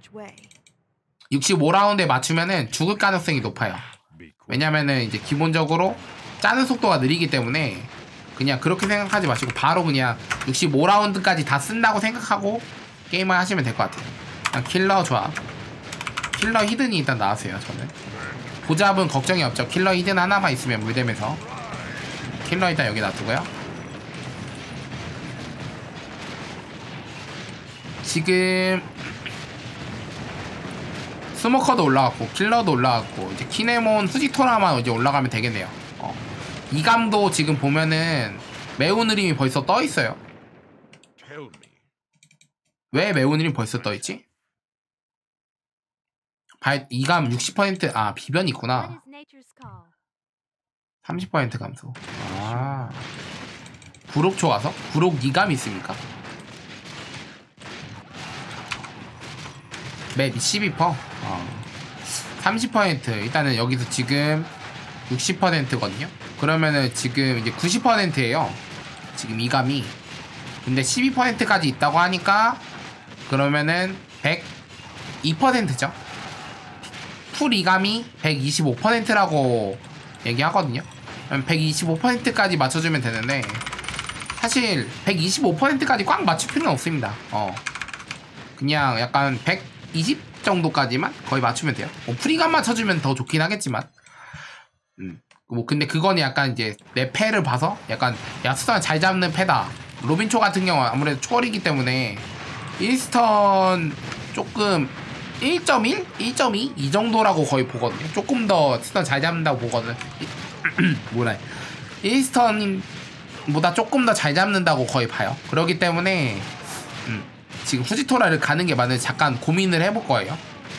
65라운드에 맞추면은 죽을 가능성이 높아요. 왜냐면은 이제 기본적으로 짜는 속도가 느리기 때문에 그냥 그렇게 생각하지 마시고 바로 그냥 65라운드까지 다 쓴다고 생각하고 게임을 하시면 될 것 같아요. 그냥 킬러 조합, 킬러 히든이 일단 나왔어요. 저는 보잡은 걱정이 없죠. 킬러 히든 하나만 있으면 물되면서. 킬러 일단 여기 놔두고요. 지금 스모커도 올라갔고 킬러도 올라갔고 이제 키네몬 후지토라만 이제 올라가면 되겠네요. 이감도 지금 보면은 매운 흐림이 벌써 떠 있어요. 왜 매운 흐림이 벌써 떠 있지? 이감 60%, 아 비변이 있구나. 30% 감소. 아, 부록초 와서? 부록 2감 있습니까? 맵 12%? 30% 일단은 여기서 지금 60%거든요. 그러면은 지금 이제 90%예요. 지금 2감이. 근데 12%까지 있다고 하니까 그러면은 102%죠. 풀 2감이 125%라고 얘기하거든요. 125%까지 맞춰주면 되는데 사실 125%까지 꽉 맞출 필요는 없습니다. 그냥 약간 120 정도까지만 거의 맞추면 돼요. 프리감 맞춰주면 더 좋긴 하겠지만 뭐 근데 그거는 약간 이제 내 패를 봐서 약간 야 스턴 잘 잡는 패다. 로빈초 같은 경우는 아무래도 초월이기 때문에 1스턴 조금 1.1? 1.2? 이 정도라고 거의 보거든요. 조금 더 스턴 잘 잡는다고 보거든. 뭐라 1스턴보다 조금 더 잘 잡는다고 거의 봐요. 그렇기 때문에 지금 후지토라를 가는 게 맞는지 잠깐 고민을 해볼 거예요.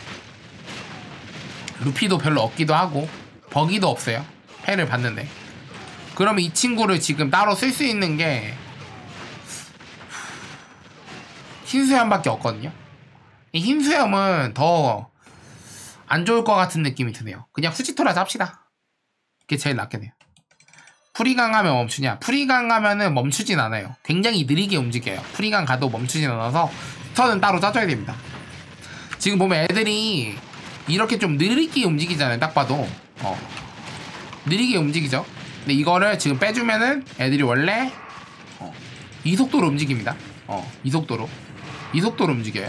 루피도 별로 없기도 하고 버기도 없어요. 패를 봤는데. 그러면 이 친구를 지금 따로 쓸 수 있는 게 흰수염밖에 없거든요. 이 흰수염은 더 안 좋을 것 같은 느낌이 드네요. 그냥 후지토라 잡시다. 그게 제일 낫겠네요. 프리강 하면 멈추냐? 프리강 하면은 멈추진 않아요. 굉장히 느리게 움직여요. 프리강 가도 멈추진 않아서 스턴은 따로 짜줘야 됩니다. 지금 보면 애들이 이렇게 좀 느리게 움직이잖아요. 딱 봐도 느리게 움직이죠. 근데 이거를 지금 빼주면은 애들이 원래 이 속도로 움직입니다. 이 속도로 움직여요.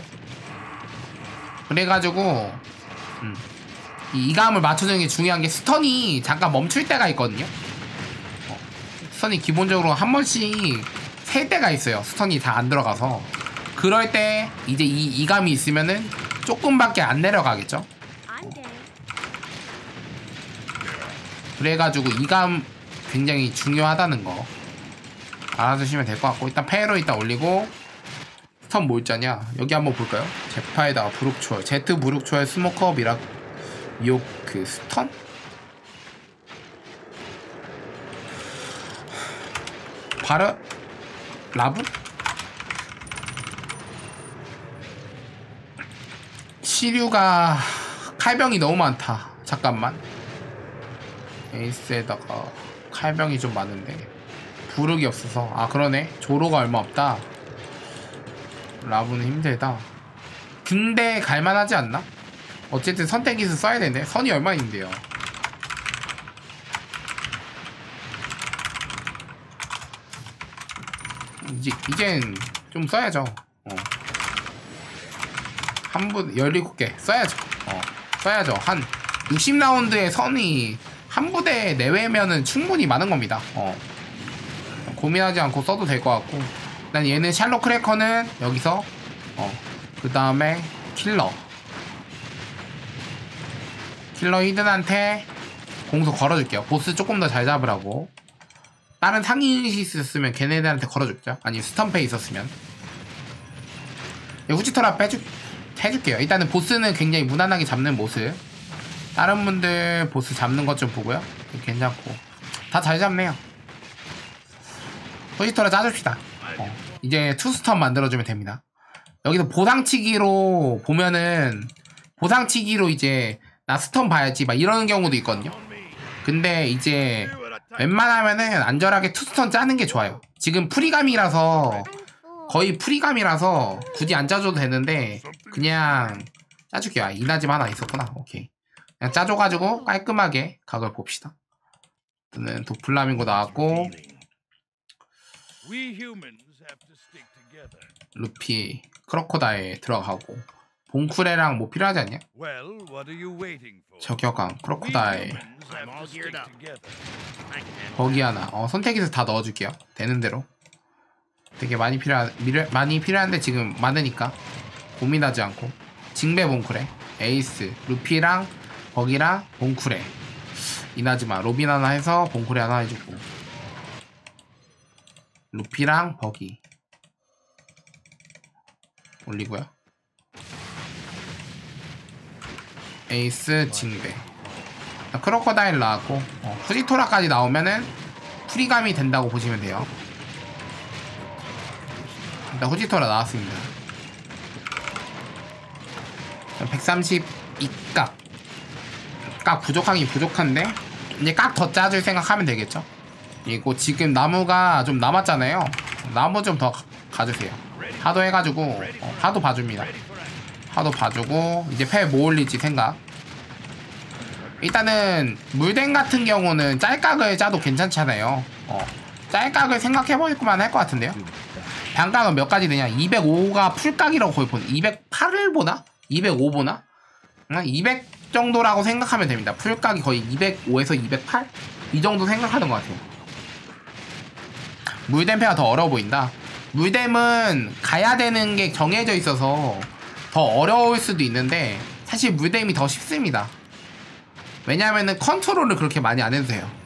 그래가지고 이 이감을 맞춰주는 게 중요한 게 스턴이 잠깐 멈출 때가 있거든요. 스턴이 기본적으로 한 번씩 셀 때가 있어요. 스턴이 다 안 들어가서. 그럴 때 이제 이 이감이 있으면은 조금밖에 안 내려가겠죠. 그래가지고 이감 굉장히 중요하다는 거 알아두시면 될 것 같고, 일단 페로 일단 올리고 스턴 뭐 있자냐 여기 한번 볼까요? 제파에다가 브룩초월, 제트 브룩초월 스모커 미락 미옥 그 스턴? 바르? 라브? 시류가 칼병이 너무 많다. 잠깐만. 에이스에다가 칼병이 좀 많은데 부르기 없어서. 아 그러네. 조로가 얼마 없다. 라브는 힘들다. 근데 갈만하지 않나? 어쨌든 선택기수 써야 되는데 선이 얼마 있는데요. 이젠 좀 써야죠. 한 분 17개 써야죠. 써야죠. 한 60라운드에 선이 한 부대 내외면은 충분히 많은 겁니다. 고민하지 않고 써도 될 것 같고, 일단 얘는 샬롯 크래커는 여기서 그 다음에 킬러 히든한테 공수 걸어줄게요. 보스 조금 더 잘 잡으라고. 다른 상위 유닛이 있었으면 걔네들한테 걸어줄게요. 아니 스턴페이 있었으면. 후지토라 해줄게요. 일단은 보스는 굉장히 무난하게 잡는 모습. 다른 분들 보스 잡는 것 좀 보고요. 괜찮고 다 잘 잡네요. 후지토라 짜줍시다. 이제 투스턴 만들어주면 됩니다. 여기서 보상치기로 보면은 보상치기로 이제 나 스턴 봐야지 막 이러는 경우도 있거든요. 근데 이제 웬만하면은 안전하게 투스턴 짜는 게 좋아요. 지금 프리감이라서 거의 프리감이라서 굳이 안 짜줘도 되는데 그냥 짜줄게요. 이나짐 하나 있었구나. 오케이. 그냥 짜줘가지고 깔끔하게 각을 봅시다. 저는 도플라밍고 나왔고 루피 크로코다일 들어가고 봉쿠레랑 뭐 필요하지 않냐? 저격강 크로코다일 버기 하나 선택해서 다 넣어줄게요. 되는 대로. 되게 많이 필요한데 지금 많으니까 고민하지 않고 징배 봉쿠레 에이스 루피랑 버기랑 봉쿠레 이나즈마 로빈 하나 해서 봉쿠레 하나 해주고 루피랑 버기 올리고요. 에이스 징배 크로커다일 나왔고 후지토라까지 나오면은 프리감이 된다고 보시면 돼요. 일단 후지토라 나왔습니다. 132각 각 부족하긴 부족한데 이제 각 더 짜줄 생각하면 되겠죠. 그리고 지금 나무가 좀 남았잖아요. 나무 좀 더 가주세요. 하도 해가지고 하도 봐줍니다. 하도 봐주고 이제 패 뭐 올릴지 생각. 일단은 물댐 같은 경우는 짤각을 짜도 괜찮잖아요. 짤각을 생각해보기만 할 것 같은데요. 반각은 몇 가지 되냐? 205가 풀각이라고 거의 보나? 208을 보나? 205 보나? 200 정도라고 생각하면 됩니다. 풀각이 거의 205에서 208? 이 정도 생각하는 것 같아요. 물댐 패가 더 어려워 보인다. 물댐은 가야 되는 게 정해져 있어서 더 어려울 수도 있는데 사실 물댐이 더 쉽습니다. 왜냐면은 컨트롤을 그렇게 많이 안 해도 돼요.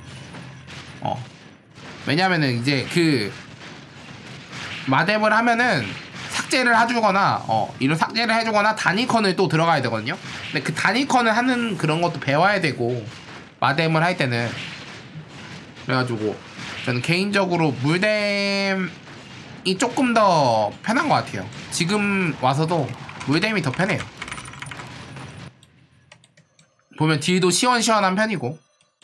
왜냐면은 이제 그 마뎀을 하면은 삭제를 해주거나 이런 삭제를 해주거나 단위컨을 또 들어가야 되거든요. 근데 그 단위컨을 하는 그런 것도 배워야 되고 마뎀을 할 때는 그래가지고 저는 개인적으로 물뎀이 조금 더 편한 것 같아요. 지금 와서도 물뎀이 더 편해요. 보면 딜도 시원시원한 편이고.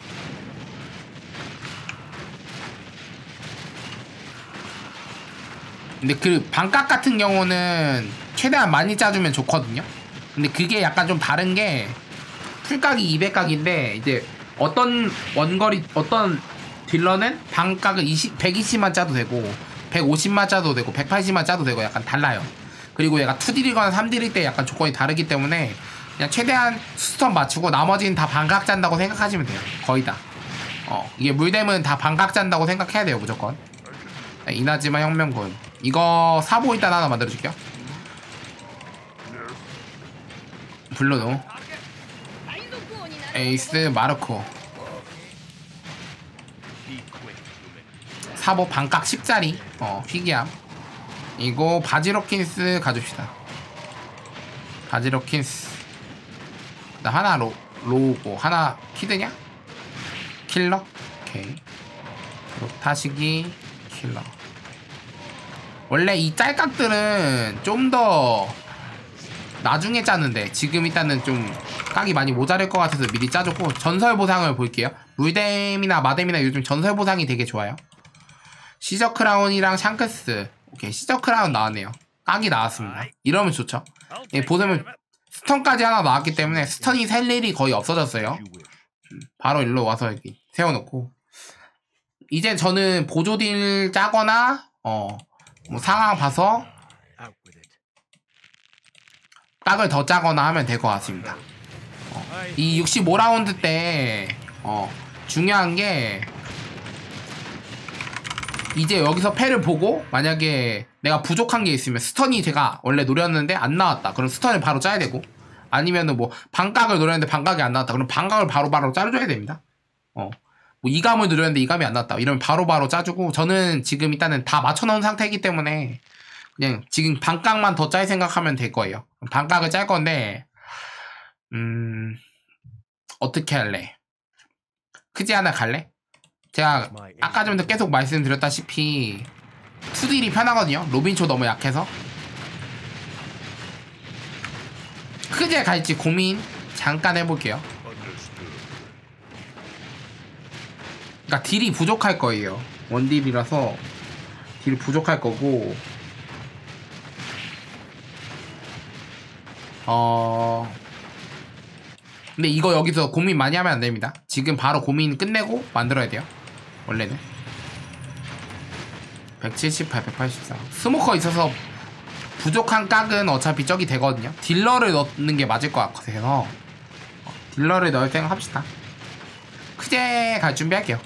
근데 그 반각 같은 경우는 최대한 많이 짜주면 좋거든요. 근데 그게 약간 좀 다른 게 풀각이 200각인데 이제 어떤 원거리 어떤 딜러는 반각을 120만 짜도 되고 150만 짜도 되고 180만 짜도 되고 약간 달라요. 그리고 얘가 2딜이거나 3딜일 때 약간 조건이 다르기 때문에 그냥 최대한 스턴 맞추고 나머지는 다 반각 짠다고 생각하시면 돼요. 거의 다. 이게 물댐은 다 반각 짠다고 생각해야 돼요. 무조건. 이나즈마 혁명군 이거 사보 일단 하나 만들어줄게요. 블루노 에이스 마르코 사보 반각 10짜리 휘기암 이거 바지로킨스 가줍시다. 바지로킨스 나 하나 로우고 하나 키드냐? 킬러? 오케이 타시기 킬러. 원래 이 짤각들은 좀 더 나중에 짜는데 지금 일단은 좀 각이 많이 모자랄 것 같아서 미리 짜줬고 전설 보상을 볼게요. 물댐이나 마뎀이나 요즘 전설 보상이 되게 좋아요. 시저 크라운이랑 샹크스 오케이 시저 크라운 나왔네요. 각이 나왔습니다. 이러면 좋죠. 예, 보시면 스턴까지 하나 나왔기 때문에 스턴이 셀 일이 거의 없어졌어요. 바로 일로 와서 이렇게 세워놓고 이제 저는 보조딜 짜거나 뭐 상황 봐서 각을 더 짜거나 하면 될 것 같습니다. 이 65라운드 때 중요한 게 이제 여기서 패를 보고 만약에 내가 부족한 게 있으면 스턴이 제가 원래 노렸는데 안 나왔다. 그럼 스턴을 바로 짜야 되고 아니면은 뭐 반각을 노렸는데 반각이 안 나왔다. 그럼 반각을 바로바로 짜줘야 됩니다. 뭐 이감을 누렸는데 이감이 안 났다 이러면 바로바로 짜주고, 저는 지금 일단은 다 맞춰놓은 상태이기 때문에 그냥 지금 반각만 더 짤 생각하면 될 거예요. 반각을 짤 건데 어떻게 할래? 크지 하나 갈래? 제가 아까 전부터 계속 말씀드렸다시피 투딜이 편하거든요. 로빈초 너무 약해서. 크지에 갈지 고민 잠깐 해볼게요. 그러니까 딜이 부족할 거예요. 원딜이라서 딜이 부족할 거고, 근데 이거 여기서 고민 많이 하면 안 됩니다. 지금 바로 고민 끝내고 만들어야 돼요. 원래는 178, 184 스모커 있어서 부족한 깍은 어차피 저기 되거든요. 딜러를 넣는 게 맞을 것 같아서 딜러를 넣을 생각 합시다. 크제 갈 준비할게요.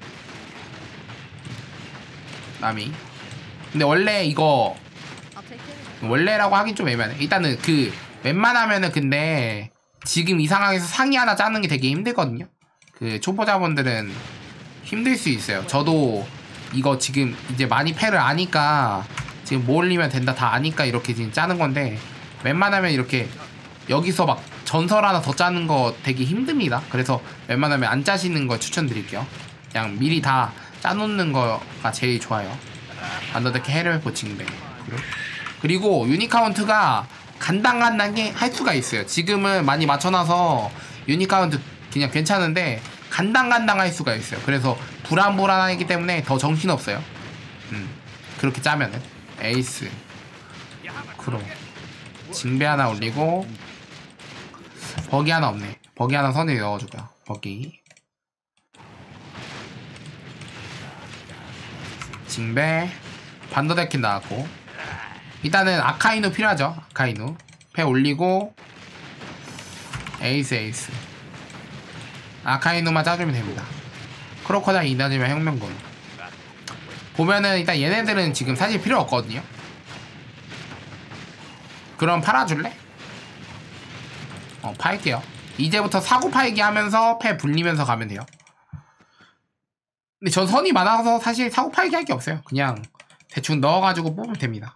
남이. 근데 원래 이거 원래라고 하긴 좀 애매하네. 일단은 그 웬만하면은, 근데 지금 이 상황에서 상위 하나 짜는 게 되게 힘들거든요. 그 초보자분들은 힘들 수 있어요. 저도 이거 지금 이제 많이 패를 아니까, 지금 뭐 올리면 된다 다 아니까 이렇게 지금 짜는 건데, 웬만하면 이렇게 여기서 막 전설 하나 더 짜는 거 되게 힘듭니다. 그래서 웬만하면 안 짜시는 거 추천드릴게요. 그냥 미리 다 짜놓는 거가 제일 좋아요. 안더데크 해를 고칭배. 그리고 유니카운트가 간당간당하게 할 수가 있어요. 지금은 많이 맞춰놔서 유니카운트 그냥 괜찮은데 간당간당 할 수가 있어요. 그래서 불안불안하기 때문에 더 정신없어요. 그렇게 짜면은. 에이스 크로 징배 하나 올리고, 버기 하나 없네. 버기 하나 선에 넣어주고요. 버기 징배 반더데킨 나왔고, 일단은 아카이누 필요하죠. 아카이누 패 올리고, 에이스 아카이누만 짜주면 됩니다. 크로커다일 이나지면 혁명군 보면은 일단 얘네들은 지금 사실 필요 없거든요. 그럼 팔아줄래? 팔게요. 이제부터 사고 팔기 하면서 패 불리면서 가면 돼요. 근데 전 선이 많아서 사실 사고 팔기 할 게 없어요. 그냥 대충 넣어가지고 뽑으면 됩니다.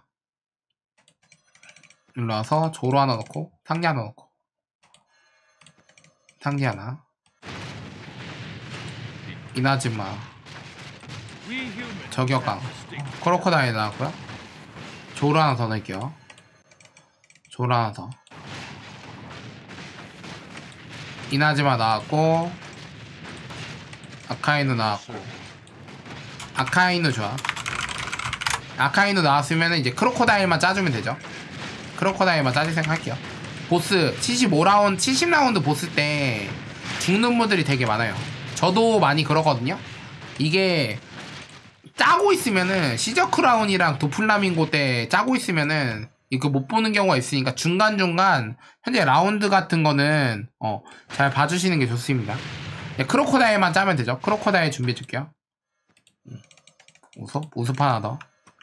일로 와서 조로 하나 넣고, 상기 하나 넣고, 상기 하나, 이나즈마 저격강 크로커다일 나왔고요. 조로 하나 더 넣을게요. 조로 하나 더, 이나즈마 나왔고, 아카이누 나왔고. 아카이누 좋아. 아카이누 나왔으면 이제 크로커다일만 짜주면 되죠. 크로커다일만 짜질 생각할게요. 보스 75라운드 70라운드 보스 때 죽는 분들이 되게 많아요. 저도 많이 그러거든요. 이게 짜고 있으면은 시저크라운이랑 도플라밍고 때 짜고 있으면은 이거 못 보는 경우가 있으니까 중간중간 현재 라운드 같은 거는 잘 봐주시는 게 좋습니다. 네, 크로커다일만 짜면 되죠. 크로커다일 준비해 줄게요. 우습 하나 더.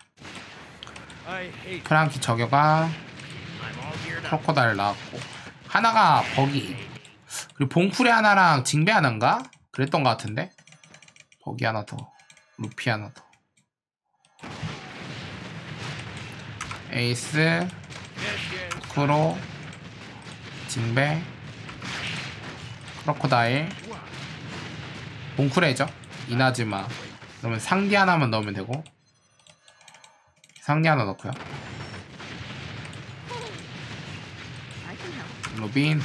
프랑키 저격아, 크로커다일 나왔고, 하나가 버기, 그리고 봉풀에 하나랑 징배 하나인가? 그랬던 것 같은데. 버기 하나 더, 루피 하나 더, 에이스, 크로, 징배, 크로커다일, 봉쿠레죠. 이나즈마. 그러면 상디 하나만 넣으면 되고, 상디 하나 넣고요. 로빈,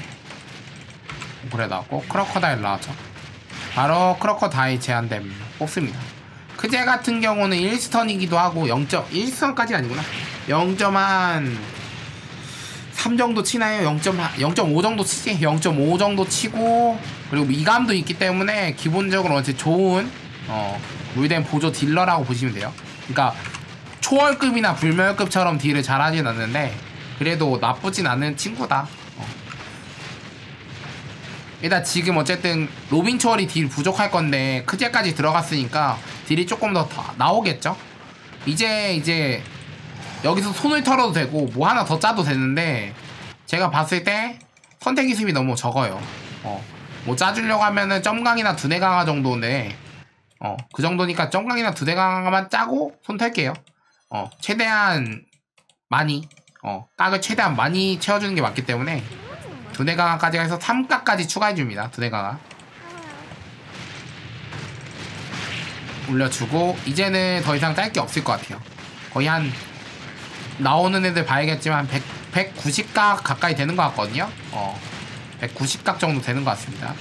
봉쿠레 나왔고, 크로커다일 나왔죠. 바로 크로커다일 제한됨 뽑습니다. 크제 같은 경우는 1스턴이기도 하고 1스턴까지 아니구나. 0.3 정도 치나요? 0.5 정도 치지? 0.5 정도 치고, 그리고 미감도 있기 때문에 기본적으로 어째 좋은 물된 보조 딜러라고 보시면 돼요. 그러니까 초월급이나 불멸급처럼 딜을 잘하진 않는데 그래도 나쁘진 않은 친구다. 일단 지금 어쨌든 로빈 초월이 딜 부족할 건데 크제까지 들어갔으니까 딜이 조금 더 나오겠죠? 이제 여기서 손을 털어도 되고 뭐 하나 더 짜도 되는데, 제가 봤을 때 선택의 습이 너무 적어요. 뭐 짜주려고 하면은 점강이나 두뇌강화 정도인데 그 정도니까 점강이나 두뇌강화만 짜고 손 털게요. 최대한 많이 깍을 최대한 많이 채워주는 게 맞기 때문에 두뇌강화까지 해서 3깍까지 추가해줍니다. 두뇌강화 올려주고 이제는 더 이상 짤 게 없을 것 같아요. 거의 한 나오는 애들 봐야겠지만 190각 가까이 되는 것 같거든요. 190각 정도 되는 것 같습니다.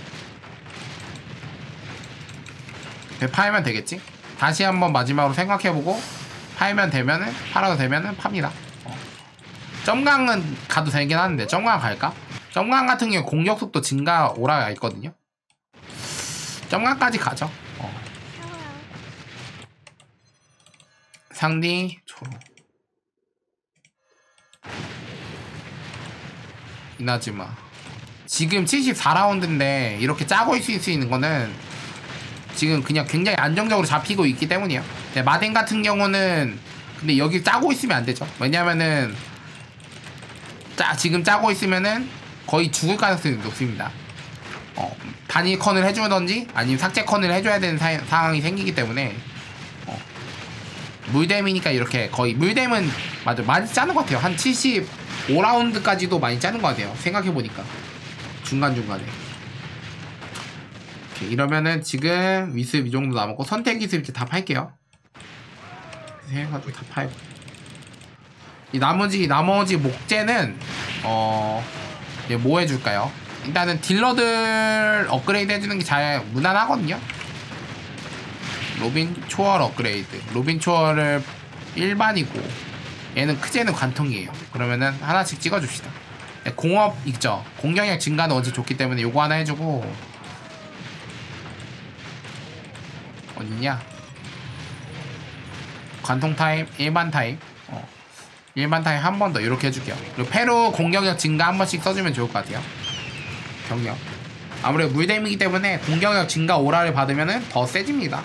팔면 되겠지? 다시 한번 마지막으로 생각해보고 팔아도 되면은 팝니다. 점강은 가도 되긴 하는데 점강 갈까? 점강 같은 경우 공격 속도 증가 오라가 있거든요. 점강까지 가죠. 상디 초로 이나즈마 지금 74라운드인데 이렇게 짜고 있을 수 있는 거는 지금 그냥 굉장히 안정적으로 잡히고 있기 때문이에요. 네, 마덴 같은 경우는 근데 여기 짜고 있으면 안 되죠. 왜냐면은 지금 짜고 있으면은 거의 죽을 가능성이 높습니다. 단일 컨을 해주던지 아니면 삭제 컨을 해줘야 되는 상황이 생기기 때문에 물댐이니까 이렇게 거의 물댐은 맞아 많이 짜는 것 같아요. 한 75라운드까지도 많이 짜는 것 같아요. 생각해보니까 중간중간에 이러면은 지금 위습 이 정도 남았고 선택 위습 이제 다 팔게요. 해가지고 다 팔고 이 나머지 목재는 이제 뭐 해줄까요? 일단은 딜러들 업그레이드 해주는 게 잘 무난하거든요. 로빈 초월 업그레이드 로빈 초월을 일반이고 얘는 크제는 관통이에요. 그러면은 하나씩 찍어줍시다. 공업 있죠. 공격력 증가는 어제 좋기 때문에 요거 하나 해주고 어딨냐 관통 타입 일반 타입 일반 타입 한 번 더 이렇게 해줄게요. 그리고 페루 공격력 증가 한 번씩 써주면 좋을 것 같아요. 경력 아무래도 물댐이기 때문에 공격력 증가 오라를 받으면은 더 세집니다.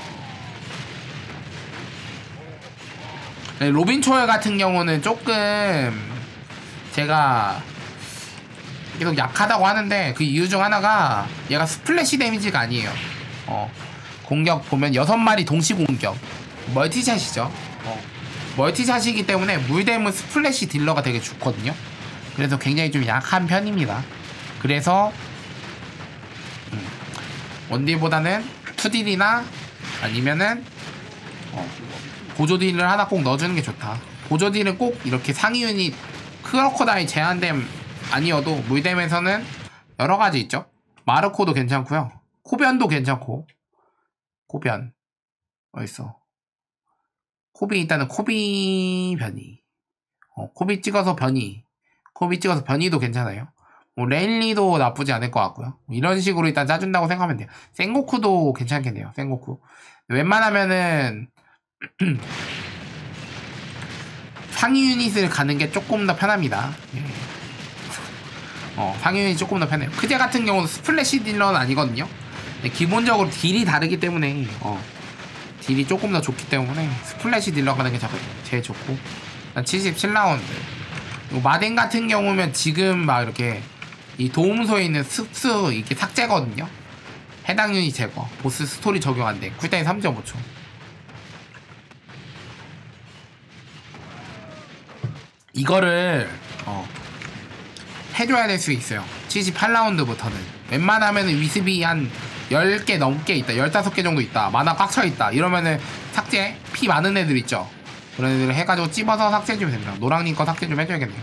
로빈 초월 같은 경우는 조금 제가 계속 약하다고 하는데 그 이유 중 하나가 얘가 스플래시 데미지가 아니에요. 공격 보면 6마리 동시 공격 멀티샷이죠. 멀티샷이기 때문에 물댐은 스플래시 딜러가 되게 좋거든요. 그래서 굉장히 좀 약한 편입니다. 그래서 원딜보다는 2딜이나 아니면은 보조딜을 하나 꼭 넣어주는 게 좋다. 보조딜은 꼭 이렇게 상위 유닛 크로커다일 제한댐 아니어도 물댐에서는 여러가지 있죠. 마르코도 괜찮고요. 코변도 괜찮고 코변 어딨어? 코비 일단은 코비 변이 코비 찍어서 변이도 괜찮아요. 뭐 레일리도 나쁘지 않을 것 같고요. 이런 식으로 일단 짜준다고 생각하면 돼요. 센고쿠도 괜찮겠네요. 센고쿠 웬만하면은 상위 유닛을 가는 게 조금 더 편합니다. 상위 유닛이 조금 더 편해요. 크제 같은 경우는 스플래시 딜러는 아니거든요. 기본적으로 딜이 다르기 때문에 딜이 조금 더 좋기 때문에 스플래시 딜러 가는 게 제일 좋고 77라운드 마덴 같은 경우면 지금 막 이렇게 이 도움소에 있는 습수 이게 삭제거든요. 해당 유닛 제거 보스 스토리 적용 안돼 쿨타임 3.5초 이거를 해줘야 될 수 있어요. 78라운드부터는 웬만하면 위습이 한 10개 넘게 있다 15개 정도 있다 만화 꽉 차있다 이러면은 삭제 피 많은 애들 있죠. 그런 애들을 해가지고 찝어서 삭제해주면 됩니다. 노랑님 거 삭제 좀 해줘야겠네요.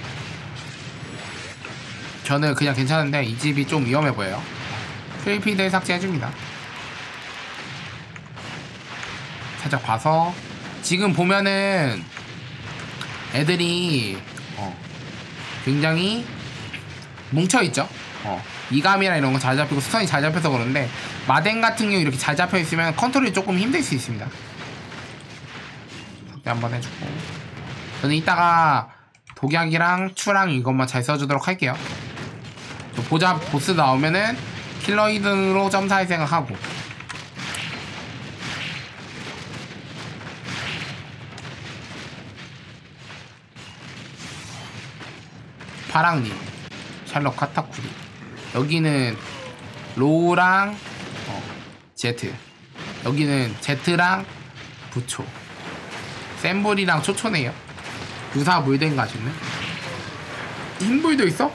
저는 그냥 괜찮은데 이 집이 좀 위험해 보여요. 프리피드 삭제해줍니다. 살짝 봐서 지금 보면은 애들이 굉장히 뭉쳐있죠. 이감이나 이런 거 잘 잡히고 수선이 잘 잡혀서 그런데 마덴 같은 경우 이렇게 잘 잡혀있으면 컨트롤이 조금 힘들 수 있습니다. 삭제 한번 해주고 저는 이따가 독약이랑 추랑 이것만 잘 써주도록 할게요. 보자 보스 나오면은 킬러 2등으로 점사할 생각하고 파랑님 샬럿 카타쿠리 여기는 로우랑 제트, 여기는 제트랑 부초, 센불이랑 초초네요. 유사 물된 가시네. 흰불도 있어?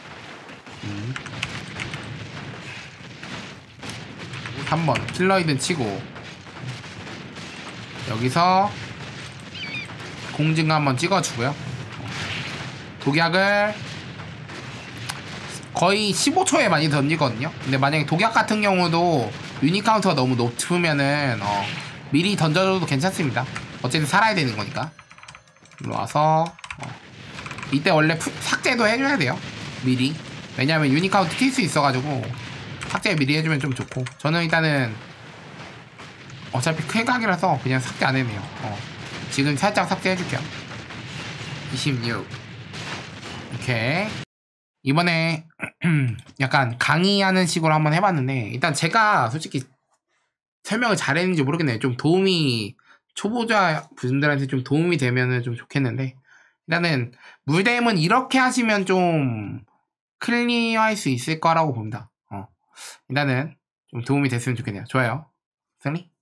3번 킬러이든 치고 여기서 공증 한번 찍어주고요. 독약을 거의 15초에 많이 던지거든요. 근데 만약에 독약 같은 경우도 유닛 카운터가 너무 높으면은 미리 던져줘도 괜찮습니다. 어쨌든 살아야 되는 거니까. 일로 와서 이때 원래 삭제도 해줘야 돼요. 미리. 왜냐면 유닛 카운트 킬 수 있어가지고 삭제 미리 해주면 좀 좋고. 저는 일단은 어차피 쾌각이라서 그냥 삭제 안 해네요. 지금 살짝 삭제해줄게요. 26. 오케이. 이번에 약간 강의하는 식으로 한번 해봤는데, 일단 제가 솔직히 설명을 잘했는지 모르겠네요. 좀 도움이, 초보자 분들한테 좀 도움이 되면은 좀 좋겠는데, 일단은 물댐은 이렇게 하시면 좀 클리어할 수 있을 거라고 봅니다. 일단은 좀 도움이 됐으면 좋겠네요. 좋아요. 승리?